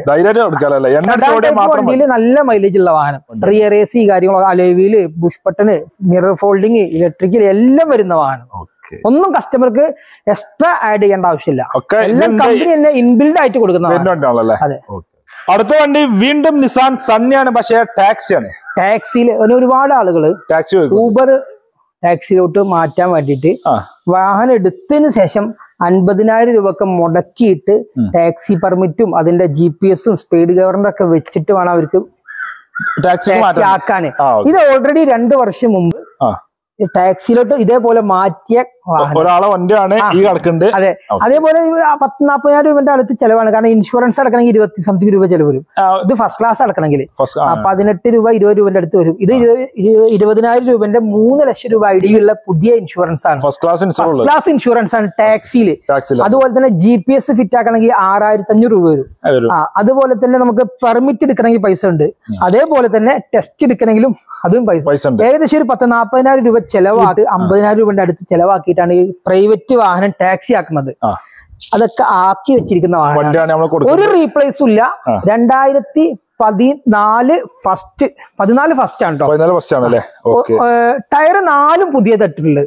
വണ്ടിയിൽ നല്ല മൈലേജ് ഉള്ള വാഹനം. റിയർ എ സി കാര്യങ്ങളൊക്കെ, alloy, push button, mirror folding, electrical എല്ലാം വരുന്ന വാഹനം. ഒന്നും കസ്റ്റമർക്ക് എക്സ്ട്രാ ആഡ് ചെയ്യേണ്ട ആവശ്യമില്ല. എല്ലാം കമ്പനി തന്നെ ഇൻബിൽഡ് ആയിട്ട് കൊടുക്കുന്ന. അതെ. അടുത്ത വണ്ടി വീണ്ടും നിസാൻ സണ്ണിയാണ്, പക്ഷേ ടാക്സിയാണ്. ടാക്സിയിൽ ഒരുപാട് ആളുകള് ടാക്സി ഊബർ ടാക്സിയിലോട്ട് മാറ്റാൻ വേണ്ടിയിട്ട് വാഹനം എടുത്തതിന് ശേഷം അൻപതിനായിരം രൂപക്ക് മുടക്കിയിട്ട് ടാക്സി പെർമിറ്റും അതിന്റെ ജി പി എസും സ്പീഡ് ഗവർണർ ഒക്കെ വെച്ചിട്ട് വേണം അവർക്ക് ടാക്സി ആക്കാന്. ഇത് ഓൾറെഡി രണ്ടു വർഷം മുമ്പ് ടാക്സിയിലോട്ട് ഇതേപോലെ മാറ്റിയ ഒരാളെ വണ്ടിയാണ് ഈ കിടക്കുന്നത്. അതെ. അതേപോലെ പത്ത് നാപ്പതിനായിരം രൂപന്റെ അടുത്ത് ചെലവാണ്. കാരണം ഇൻഷുറൻസ് അടക്കണമെങ്കിൽ ഇരുപത്തി സംതിങ് രൂപ ചെലവ് വരും. ഇത് ഫസ്റ്റ് ക്ലാസ് അടക്കണമെങ്കിൽ പതിനെട്ട് രൂപ ഇരുപത് രൂപന്റെ അടുത്ത് വരും. ഇത് ഇരുപതിനായിരം രൂപന്റെ മൂന്ന് ലക്ഷം രൂപ ഐ ഡി ഉള്ള പുതിയ ഇൻഷുറൻസ് ആണ്. ഫസ്റ്റ് ക്ലാസ് ഇൻഷുറൻസ് ആണ് ടാക്സിയിൽ. അതുപോലെ തന്നെ ജി പി എസ് ഫിറ്റ് ആക്കണമെങ്കിൽ ആറായിരത്തി അഞ്ഞൂറ് രൂപ വരും. ആ അതുപോലെ തന്നെ നമുക്ക് പെർമിറ്റ് എടുക്കണമെങ്കിൽ പൈസ ഉണ്ട്. അതേപോലെ തന്നെ ടെസ്റ്റ് എടുക്കണമെങ്കിലും അതും പൈസ ഉണ്ട്. ഏകദേശം ഒരു പത്ത് നാപ്പതിനായിരം രൂപ ചെലവാക്കി അമ്പതിനായിരം രൂപന്റെ അടുത്ത് ചെലവാക്കിയിട്ടാണ് ഈ പ്രൈവറ്റ് വാഹനം ടാക്സി ആക്കുന്നത്. അതൊക്കെ ആക്കി വെച്ചിരിക്കുന്ന വാഹനം. ഒരു റീപ്ലേസും ഇല്ല. രണ്ടായിരത്തി പതിനാല് ഫസ്റ്റ് പതിനാല് ഫസ്റ്റ് ആണ് കേട്ടോ. ടയർ നാലും പുതിയ തട്ടിട്ടുള്ളത്.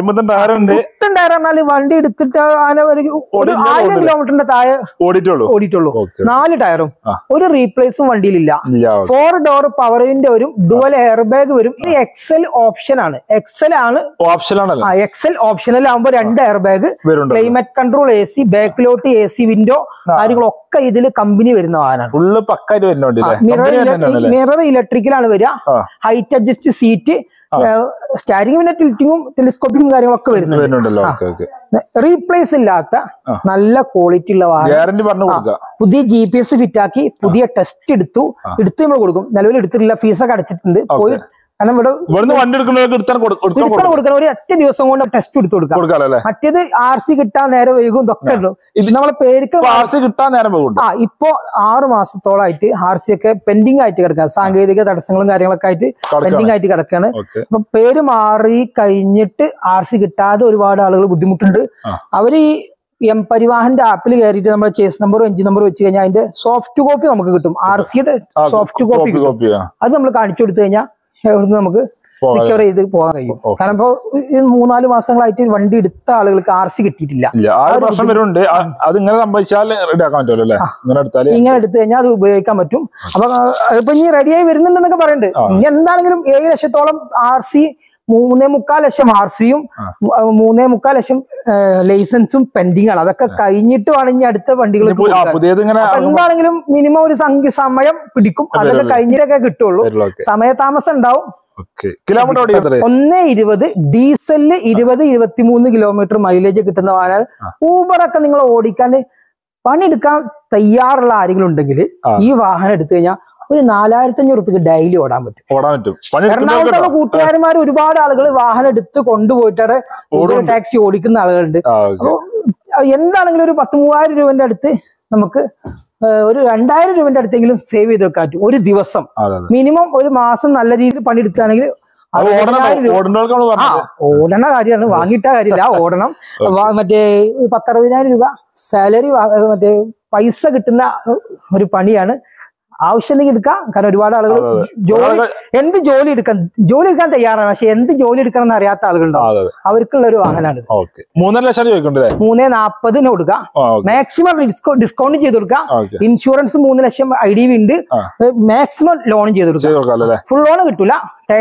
പുത്തൻ ടയർ പറഞ്ഞാല് വണ്ടി എടുത്തിട്ട് ഒരു ആയിരം കിലോമീറ്ററിന്റെ താഴെ ഓടിയിട്ടുള്ളൂ ഓടിയിട്ടുള്ളൂ നാല് ടയറും. ഒരു റീപ്ലേസും വണ്ടിയിലില്ല. ഫോർ ഡോർ പവർ വിൻഡോ വരും, ഡുവൽ എയർ ബാഗ് വരും. ഇത് എക്സൽ ഓപ്ഷൻ ആണ്. എക്സൽ ആണ് എക്സൽ ഓപ്ഷനൽ ആകുമ്പോ രണ്ട് air bag, climate control, A C, ബാക്കിലോട്ട് എ സി വിൻഡോ കാര്യങ്ങളൊക്കെ ഇതിൽ കമ്പനി വരുന്ന വാഹനമാണ്. മിറർ ഇലക്ട്രിക്കലാണ് വരിക. ഹൈറ്റ് അഡ്ജസ്റ്റ് സീറ്റ്, സ്റ്റാരിംഗ് പിന്നെ ടിൽറ്റിങ്ങും ടെലിസ്കോപ്പിങ്ങും കാര്യങ്ങളൊക്കെ വരുന്നുണ്ട്. റീപ്ലേസ് ഇല്ലാത്ത നല്ല ക്വാളിറ്റി ഉള്ള വാഹനം. പുതിയ ജി പി എസ് ഫിറ്റ് ആക്കി പുതിയ ടെസ്റ്റ് എടുത്തു എടുത്ത് നമ്മൾ കൊടുക്കും. നിലവിൽ എടുത്തിട്ടില്ല, ഫീസൊക്കെ അടച്ചിട്ടുണ്ട്. പോയി കാരണം ഇവിടെ വണ്ടി കൊടുക്കണം. ഒരു ഒറ്റ ദിവസം കൊണ്ട് ടെസ്റ്റ് എടുത്ത് കൊടുക്കാം. മറ്റേത് ആർ സി കിട്ടാൻ നേരം വൈകും. ഇതൊക്കെ ഉള്ളൂ. ഇത് നമ്മളെ പേർക്ക് ആർ സി കിട്ടാൻ നേരം വൈകും. ആ ഇപ്പൊ ആറ് മാസത്തോളായിട്ട് ആർ സി ഒക്കെ പെൻഡിങ് ആയിട്ട് കിടക്കുക. സാങ്കേതിക തടസ്സങ്ങളും കാര്യങ്ങളൊക്കെ ആയിട്ട് പെൻഡിങ് ആയിട്ട് കിടക്കുകയാണ്. അപ്പൊ പേര് മാറി കഴിഞ്ഞിട്ട് ആർ സി കിട്ടാതെ ഒരുപാട് ആളുകൾ ബുദ്ധിമുട്ടുണ്ട്. അവര് ഈ എം പരിവാഹന്റെ ആപ്പിൽ കയറിയിട്ട് നമ്മൾ ചേസ് നമ്പറും എഞ്ചിൻ നമ്പറും വെച്ച് കഴിഞ്ഞാൽ അതിന്റെ സോഫ്റ്റ് കോപ്പി നമുക്ക് കിട്ടും. ആർ സിയുടെ സോഫ്റ്റ് കോപ്പി അത് നമ്മൾ കാണിച്ചു കൊടുത്തു കഴിഞ്ഞാൽ എവിടുന്ന് നമുക്ക് റിക്കവർ ചെയ്ത് പോകാൻ കഴിയും. കാരണം ഇപ്പൊ മൂന്നാല് മാസങ്ങളായിട്ട് വണ്ടി എടുത്ത ആളുകൾക്ക് ആർ സി കിട്ടിയിട്ടില്ല. ഇങ്ങനെ എടുത്തു കഴിഞ്ഞാൽ അത് ഉപയോഗിക്കാൻ പറ്റും. അപ്പൊ ഇപ്പൊ ഇനി റെഡിയായി വരുന്നുണ്ടെന്നൊക്കെ പറയുന്നുണ്ട്. ഇനി എന്താണെങ്കിലും ഏഴ് ലക്ഷത്തോളം ആർ സി, മൂന്നേ മുക്കാൽ ലക്ഷം ആർ സിയും മൂന്നേ മുക്കാൽ ലക്ഷം ലൈസൻസും പെൻഡിങ് ആണ്. അതൊക്കെ കഴിഞ്ഞിട്ട് വേണം ഇനി അടുത്ത വണ്ടികൾ. എന്താണെങ്കിലും മിനിമം ഒരു സംഖ്യ സമയം പിടിക്കും. അതൊക്കെ കഴിഞ്ഞിട്ടൊക്കെ കിട്ടുള്ളൂ. സമയതാമസം ഉണ്ടാവും. കിലോമീറ്റർ ഒന്ന് ഇരുപത് ഡീസലില് ഇരുപത് ഇരുപത്തിമൂന്ന് കിലോമീറ്റർ മൈലേജ് കിട്ടുന്ന വാഹനം. ഊബറൊക്കെ നിങ്ങൾ ഓടിക്കാൻ പണിയെടുക്കാൻ തയ്യാറുള്ള ആരെങ്കിലും ഉണ്ടെങ്കിൽ ഈ വാഹനം എടുത്തു കഴിഞ്ഞാൽ ഒരു നാലായിരത്തി അഞ്ഞൂറ് റുപ്യക്ക് ഡെയിലി ഓടാൻ പറ്റും. ഓടാൻ പറ്റും. എറണാകുളത്തുള്ള കൂട്ടുകാരന്മാർ ഒരുപാട് ആളുകൾ വാഹനം എടുത്ത് കൊണ്ടുപോയിട്ടാണ് ടാക്സി ഓടിക്കുന്ന ആളുകളുണ്ട്. അപ്പൊ എന്താണെങ്കിലും ഒരു പത്ത് മൂവായിരം രൂപന്റെ അടുത്ത് നമുക്ക് ഒരു രണ്ടായിരം രൂപന്റെ അടുത്തെങ്കിലും സേവ് ചെയ്ത് വെക്കാൻ പറ്റും ഒരു ദിവസം. മിനിമം ഒരു മാസം നല്ല രീതിയിൽ പണിയെടുത്താണെങ്കിൽ ഓടണ കാര്യമാണ്, വാങ്ങിയിട്ട കാര്യമില്ല, ഓടണം. മറ്റേ പത്തറുപതിനായിരം രൂപ സാലറി മറ്റേ പൈസ കിട്ടുന്ന ഒരു പണിയാണ്. ആവശ്യമുണ്ടെങ്കിൽ എടുക്കാം. കാരണം ഒരുപാട് ആളുകൾ ജോലി എന്ത് ജോലി എടുക്കാൻ ജോലി എടുക്കാൻ തയ്യാറാണ്, പക്ഷെ എന്ത് ജോലി എടുക്കണം എന്ന് അറിയാത്ത ആളുകളുണ്ടാവും. അവർക്കുള്ള ഒരു വാഹനമാണ്. മൂന്നര ലക്ഷം ചോദിക്കണ്ടേ? മൂന്നേ നാപ്പതിന് കൊടുക്കാം. മാക്സിമം ഡിസ്കൗണ്ട് ചെയ്ത് കൊടുക്കാം. ഇൻഷുറൻസ് മൂന്ന് ലക്ഷം ഐ ഡി വി ഉണ്ട്. മാക്സിമം ലോണും ചെയ്ത് കൊടുക്കാം. ഫുൾ ലോൺ കിട്ടൂല,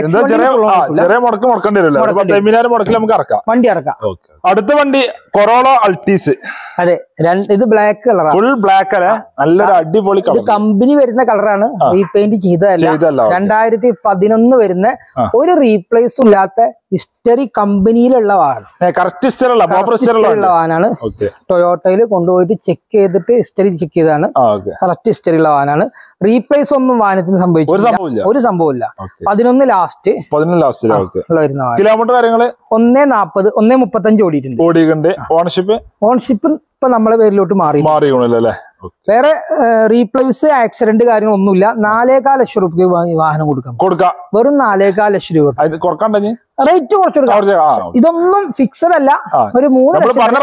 വണ്ടി ഇറക്കാം. അടുത്ത വണ്ടി കൊറോള അൾട്ടീസ്. അതെ, ഇത് ബ്ലാക്ക് കളർ, ഫുൾ ബ്ലാക്ക് അല്ലേ, നല്ലൊരു അടിപൊളി കളർ. കമ്പനി വരുന്ന കളറാണ്, റീപെയിന്റ് ചെയ്തതല്ല. രണ്ടായിരത്തി പതിനൊന്ന് വരുന്ന ഒരു റീപ്ലേസും ഇല്ലാത്ത ഹിസ്റ്ററി കമ്പനിയിലുള്ള വാഹനം, കറക്റ്റ് ഹിസ്റ്ററിയുള്ള വാഹനമാണ്. ടൊയോട്ടയിൽ കൊണ്ടുപോയിട്ട് ചെക്ക് ചെയ്തിട്ട് ഹിസ്റ്ററി ചെക്ക് ചെയ്താണ്. കറക്റ്റ് ഹിസ്റ്ററി ഉള്ള വാഹനമാണ്. റീപ്ലേസ് ഒന്നും വാഹനത്തിന് സംഭവിച്ചില്ല, ഒരു സംഭവമില്ല. പതിനൊന്ന് ലാസ്റ്റ് വരുന്ന കിലോമീറ്റർ കാര്യങ്ങള് ഒന്നേ നാപ്പത് ഒന്നേ മുപ്പത്തഞ്ച് ഓടിയിട്ടുണ്ട്. ഓടിയിട്ടുണ്ട്. ഓണർഷിപ്പ് ഓണർഷിപ്പ് ഇപ്പൊ നമ്മളെ പേരിലോട്ട് മാറി മാറിയല്ലേ. വേറെ റീപ്ലേസ് ആക്സിഡന്റ് കാര്യങ്ങളൊന്നുമില്ല. നാലേകാൽ ലക്ഷം രൂപ വാഹനം കൊടുക്കാം കൊടുക്കാം വെറും നാലേകാൽ ലക്ഷം രൂപ റേറ്റ് കുറച്ച് കൊടുക്കാം. ഇതൊന്നും ഫിക്സഡ് അല്ല, ഒരു മൂന്ന്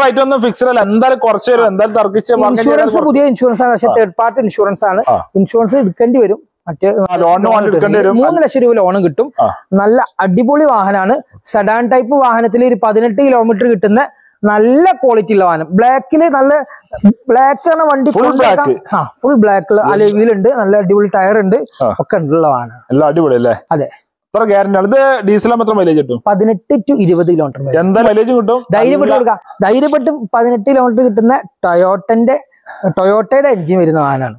ഇൻഷുറൻസ് പുതിയ ഇൻഷുറൻസ് ആണ്, പക്ഷെ തേർഡ് പാർട്ടി ഇൻഷുറൻസ് ആണ്. ഇൻഷുറൻസ് എടുക്കേണ്ടി വരും. മറ്റേ മൂന്ന് ലക്ഷം രൂപ ലോണും കിട്ടും. നല്ല അടിപൊളി വാഹനമാണ്. സെഡാൻ ടൈപ്പ് വാഹനത്തിൽ ഒരു പതിനെട്ട് കിലോമീറ്റർ കിട്ടുന്ന നല്ല ക്വാളിറ്റി ഉള്ള വാഹനം. ബ്ലാക്കില് നല്ല ബ്ലാക്ക് ആണ് വണ്ടി, ഫുൾ ബ്ലാക്ക് അലോയിലുണ്ട്, നല്ല അടിപൊളി ടയർ ഉണ്ട്, ഒക്കെ ഉള്ള വാഹനം. എല്ലാം അടിപൊളി അല്ലേ? അതെ. പതിനെട്ട് ടു ഇരുപത് കിലോമീറ്റർ എന്താ മൈലേജ് കിട്ടും? ധൈര്യപ്പെട്ട് കൊടുക്കാം. ധൈര്യപ്പെട്ട് പതിനെട്ട് കിലോമീറ്റർ കിട്ടുന്ന ടൊയോട്ടന്റെ ടൊയോട്ടയുടെ എൻജിൻ വരുന്ന വാഹനമാണ്.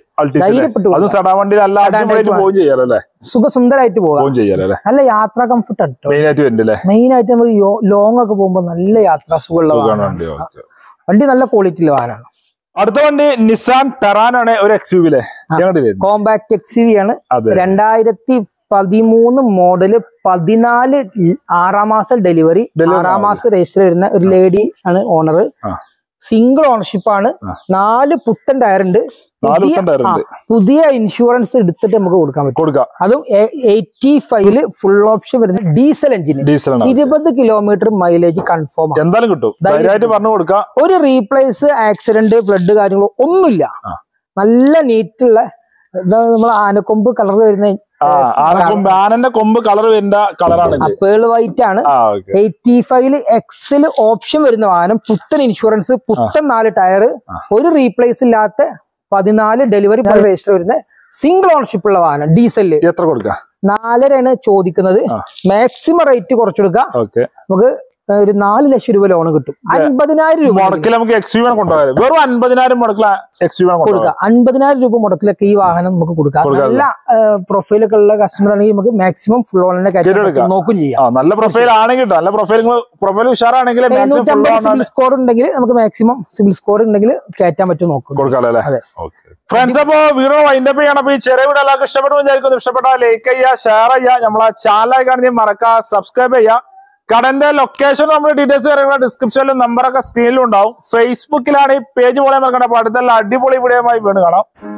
സുഖസുന്ദരായിട്ട് പോകാം. നല്ല യാത്രാ കംഫർട്ട് ആണ്. മെയിൻ ആയിട്ട് നമുക്ക് ലോങ് ഒക്കെ പോകുമ്പോ നല്ല യാത്രാ സുഖമുള്ള വണ്ടി, നല്ല ക്വാളിറ്റി ഉള്ള വാഹനമാണ്. അടുത്ത വണ്ടി നിസാൻ ടെറാൻ ആണ്, ഒരു X U V, compact X U V ആണ്. രണ്ടായിരത്തി പതിമൂന്ന് മോഡല്, പതിനാല് ആറാം മാസം ഡെലിവറി, ആറാം മാസം രജിസ്റ്റർ വരുന്ന ഒരു ലേഡി ആണ് ഓണർ. സിംഗിൾ ഓണർഷിപ്പ് ആണ്. നാല് പുത്തൻ ടയർ ഉണ്ട്. പുതിയ ഇൻഷുറൻസ് എടുത്തിട്ട് നമുക്ക് കൊടുക്കാൻ പറ്റും. അതും എയ്റ്റി ഫൈവില് ഫുൾ ഓപ്ഷൻ വരുന്ന ഡീസൽ എഞ്ചിന്, ഇരുപത് കിലോമീറ്റർ മൈലേജ് കൺഫേം ആണ്. എന്തായാലും കിട്ടും. ഒരു റീപ്ലേസ് ആക്സിഡന്റ് ഫ്ലഡ് കാര്യങ്ങളോ ഒന്നുമില്ല. നല്ല നീറ്റുള്ള നമ്മളെ ആനക്കൊമ്പ് കളർ വരുന്ന ആനന്റെ കൊമ്പ് കളർ വരുന്ന കളറാണ്. പേൾ വൈറ്റ് ആണ്. എയ്റ്റി ഫൈവില് എക്സില് ഓപ്ഷൻ വരുന്ന വാഹനം, പുത്തൻ ഇൻഷുറൻസ്, പുത്തൻ നാല് ടയർ, ഒരു റീപ്ലേസ് ഇല്ലാത്ത പതിനാല് ഡെലിവറി രജിസ്റ്റർ വരുന്ന സിംഗിൾ ഓണർഷിപ്പ് ഉള്ള വാഹനം. ഡീസലില് എത്ര കൊടുക്കാം? നാലരയാണ് ചോദിക്കുന്നത്. മാക്സിമം റേറ്റ് കുറച്ചെടുക്കാം. നമുക്ക് ഒരു നാല് ലക്ഷം രൂപ ലോൺ കിട്ടും. അൻപതിനായിരം രൂപ മുടക്കിൽ നമുക്ക് എക്സ്യൂവി കൊണ്ടുപോകാം. വെറും അൻപതിനായിരം മുടക്കിൽ എക്സ്യൂവി കൊടുക്കാം. അൻപതിനായിരം രൂപ മുടക്കിലൊക്കെ ഈ വാഹനം നമുക്ക് കൊടുക്കാം. നല്ല പ്രൊഫൈലൊക്കെ ഉള്ള കസ്റ്റമർ ആണെങ്കിൽ നമുക്ക് മാക്സിമം ഫുൾ ഓണിന്റെ കാര്യം നോക്കും ചെയ്യാം. നല്ല പ്രൊഫൈൽ ആണെങ്കിൽ നല്ല പ്രൊഫൈൽ പ്രൊഫൈൽ ഉഷാറാണെങ്കിൽ സിബിൽ സ്കോർ ഉണ്ടെങ്കിൽ നമുക്ക് മാക്സിമം സിബിൽ സ്കോർ ഉണ്ടെങ്കിൽ കയറ്റാൻ പറ്റും നോക്കും കൊടുക്കാം. അതെ ഫ്രണ്ട്സ്, അപ്പൊ വീഡിയോ വൈൻഡപ്പ് ചെയ്യണം. അപ്പൊ ഈ ചെറിയ വീഡിയോ എല്ലാവർക്കും ഇഷ്ടപ്പെട്ടു വിചാരിക്കുന്നു. ഇഷ്ടപ്പെട്ടാൽ ലൈക്ക് ചെയ്യുക, ഷെയർ ചെയ്യുക, നമ്മളെ ചാനലായി കാണുന്ന മറക്കുക, സബ്സ്ക്രൈബ് ചെയ്യുക. കടന്റെ ലൊക്കേഷൻ നമ്മുടെ ഡീറ്റെയിൽസ് കാര്യങ്ങൾ ഡിസ്ക്രിപ്ഷനിലും നമ്പറൊക്കെ സ്ക്രീനിലും ഉണ്ടാവും. ഫേസ്ബുക്കിലാണ് ഈ പേജ് പോലെ മറക്കണ്ട. അപ്പൊ അടുത്തുള്ള അടിപൊളി വീഡിയോയുമായി വീണ്ടും കാണാം.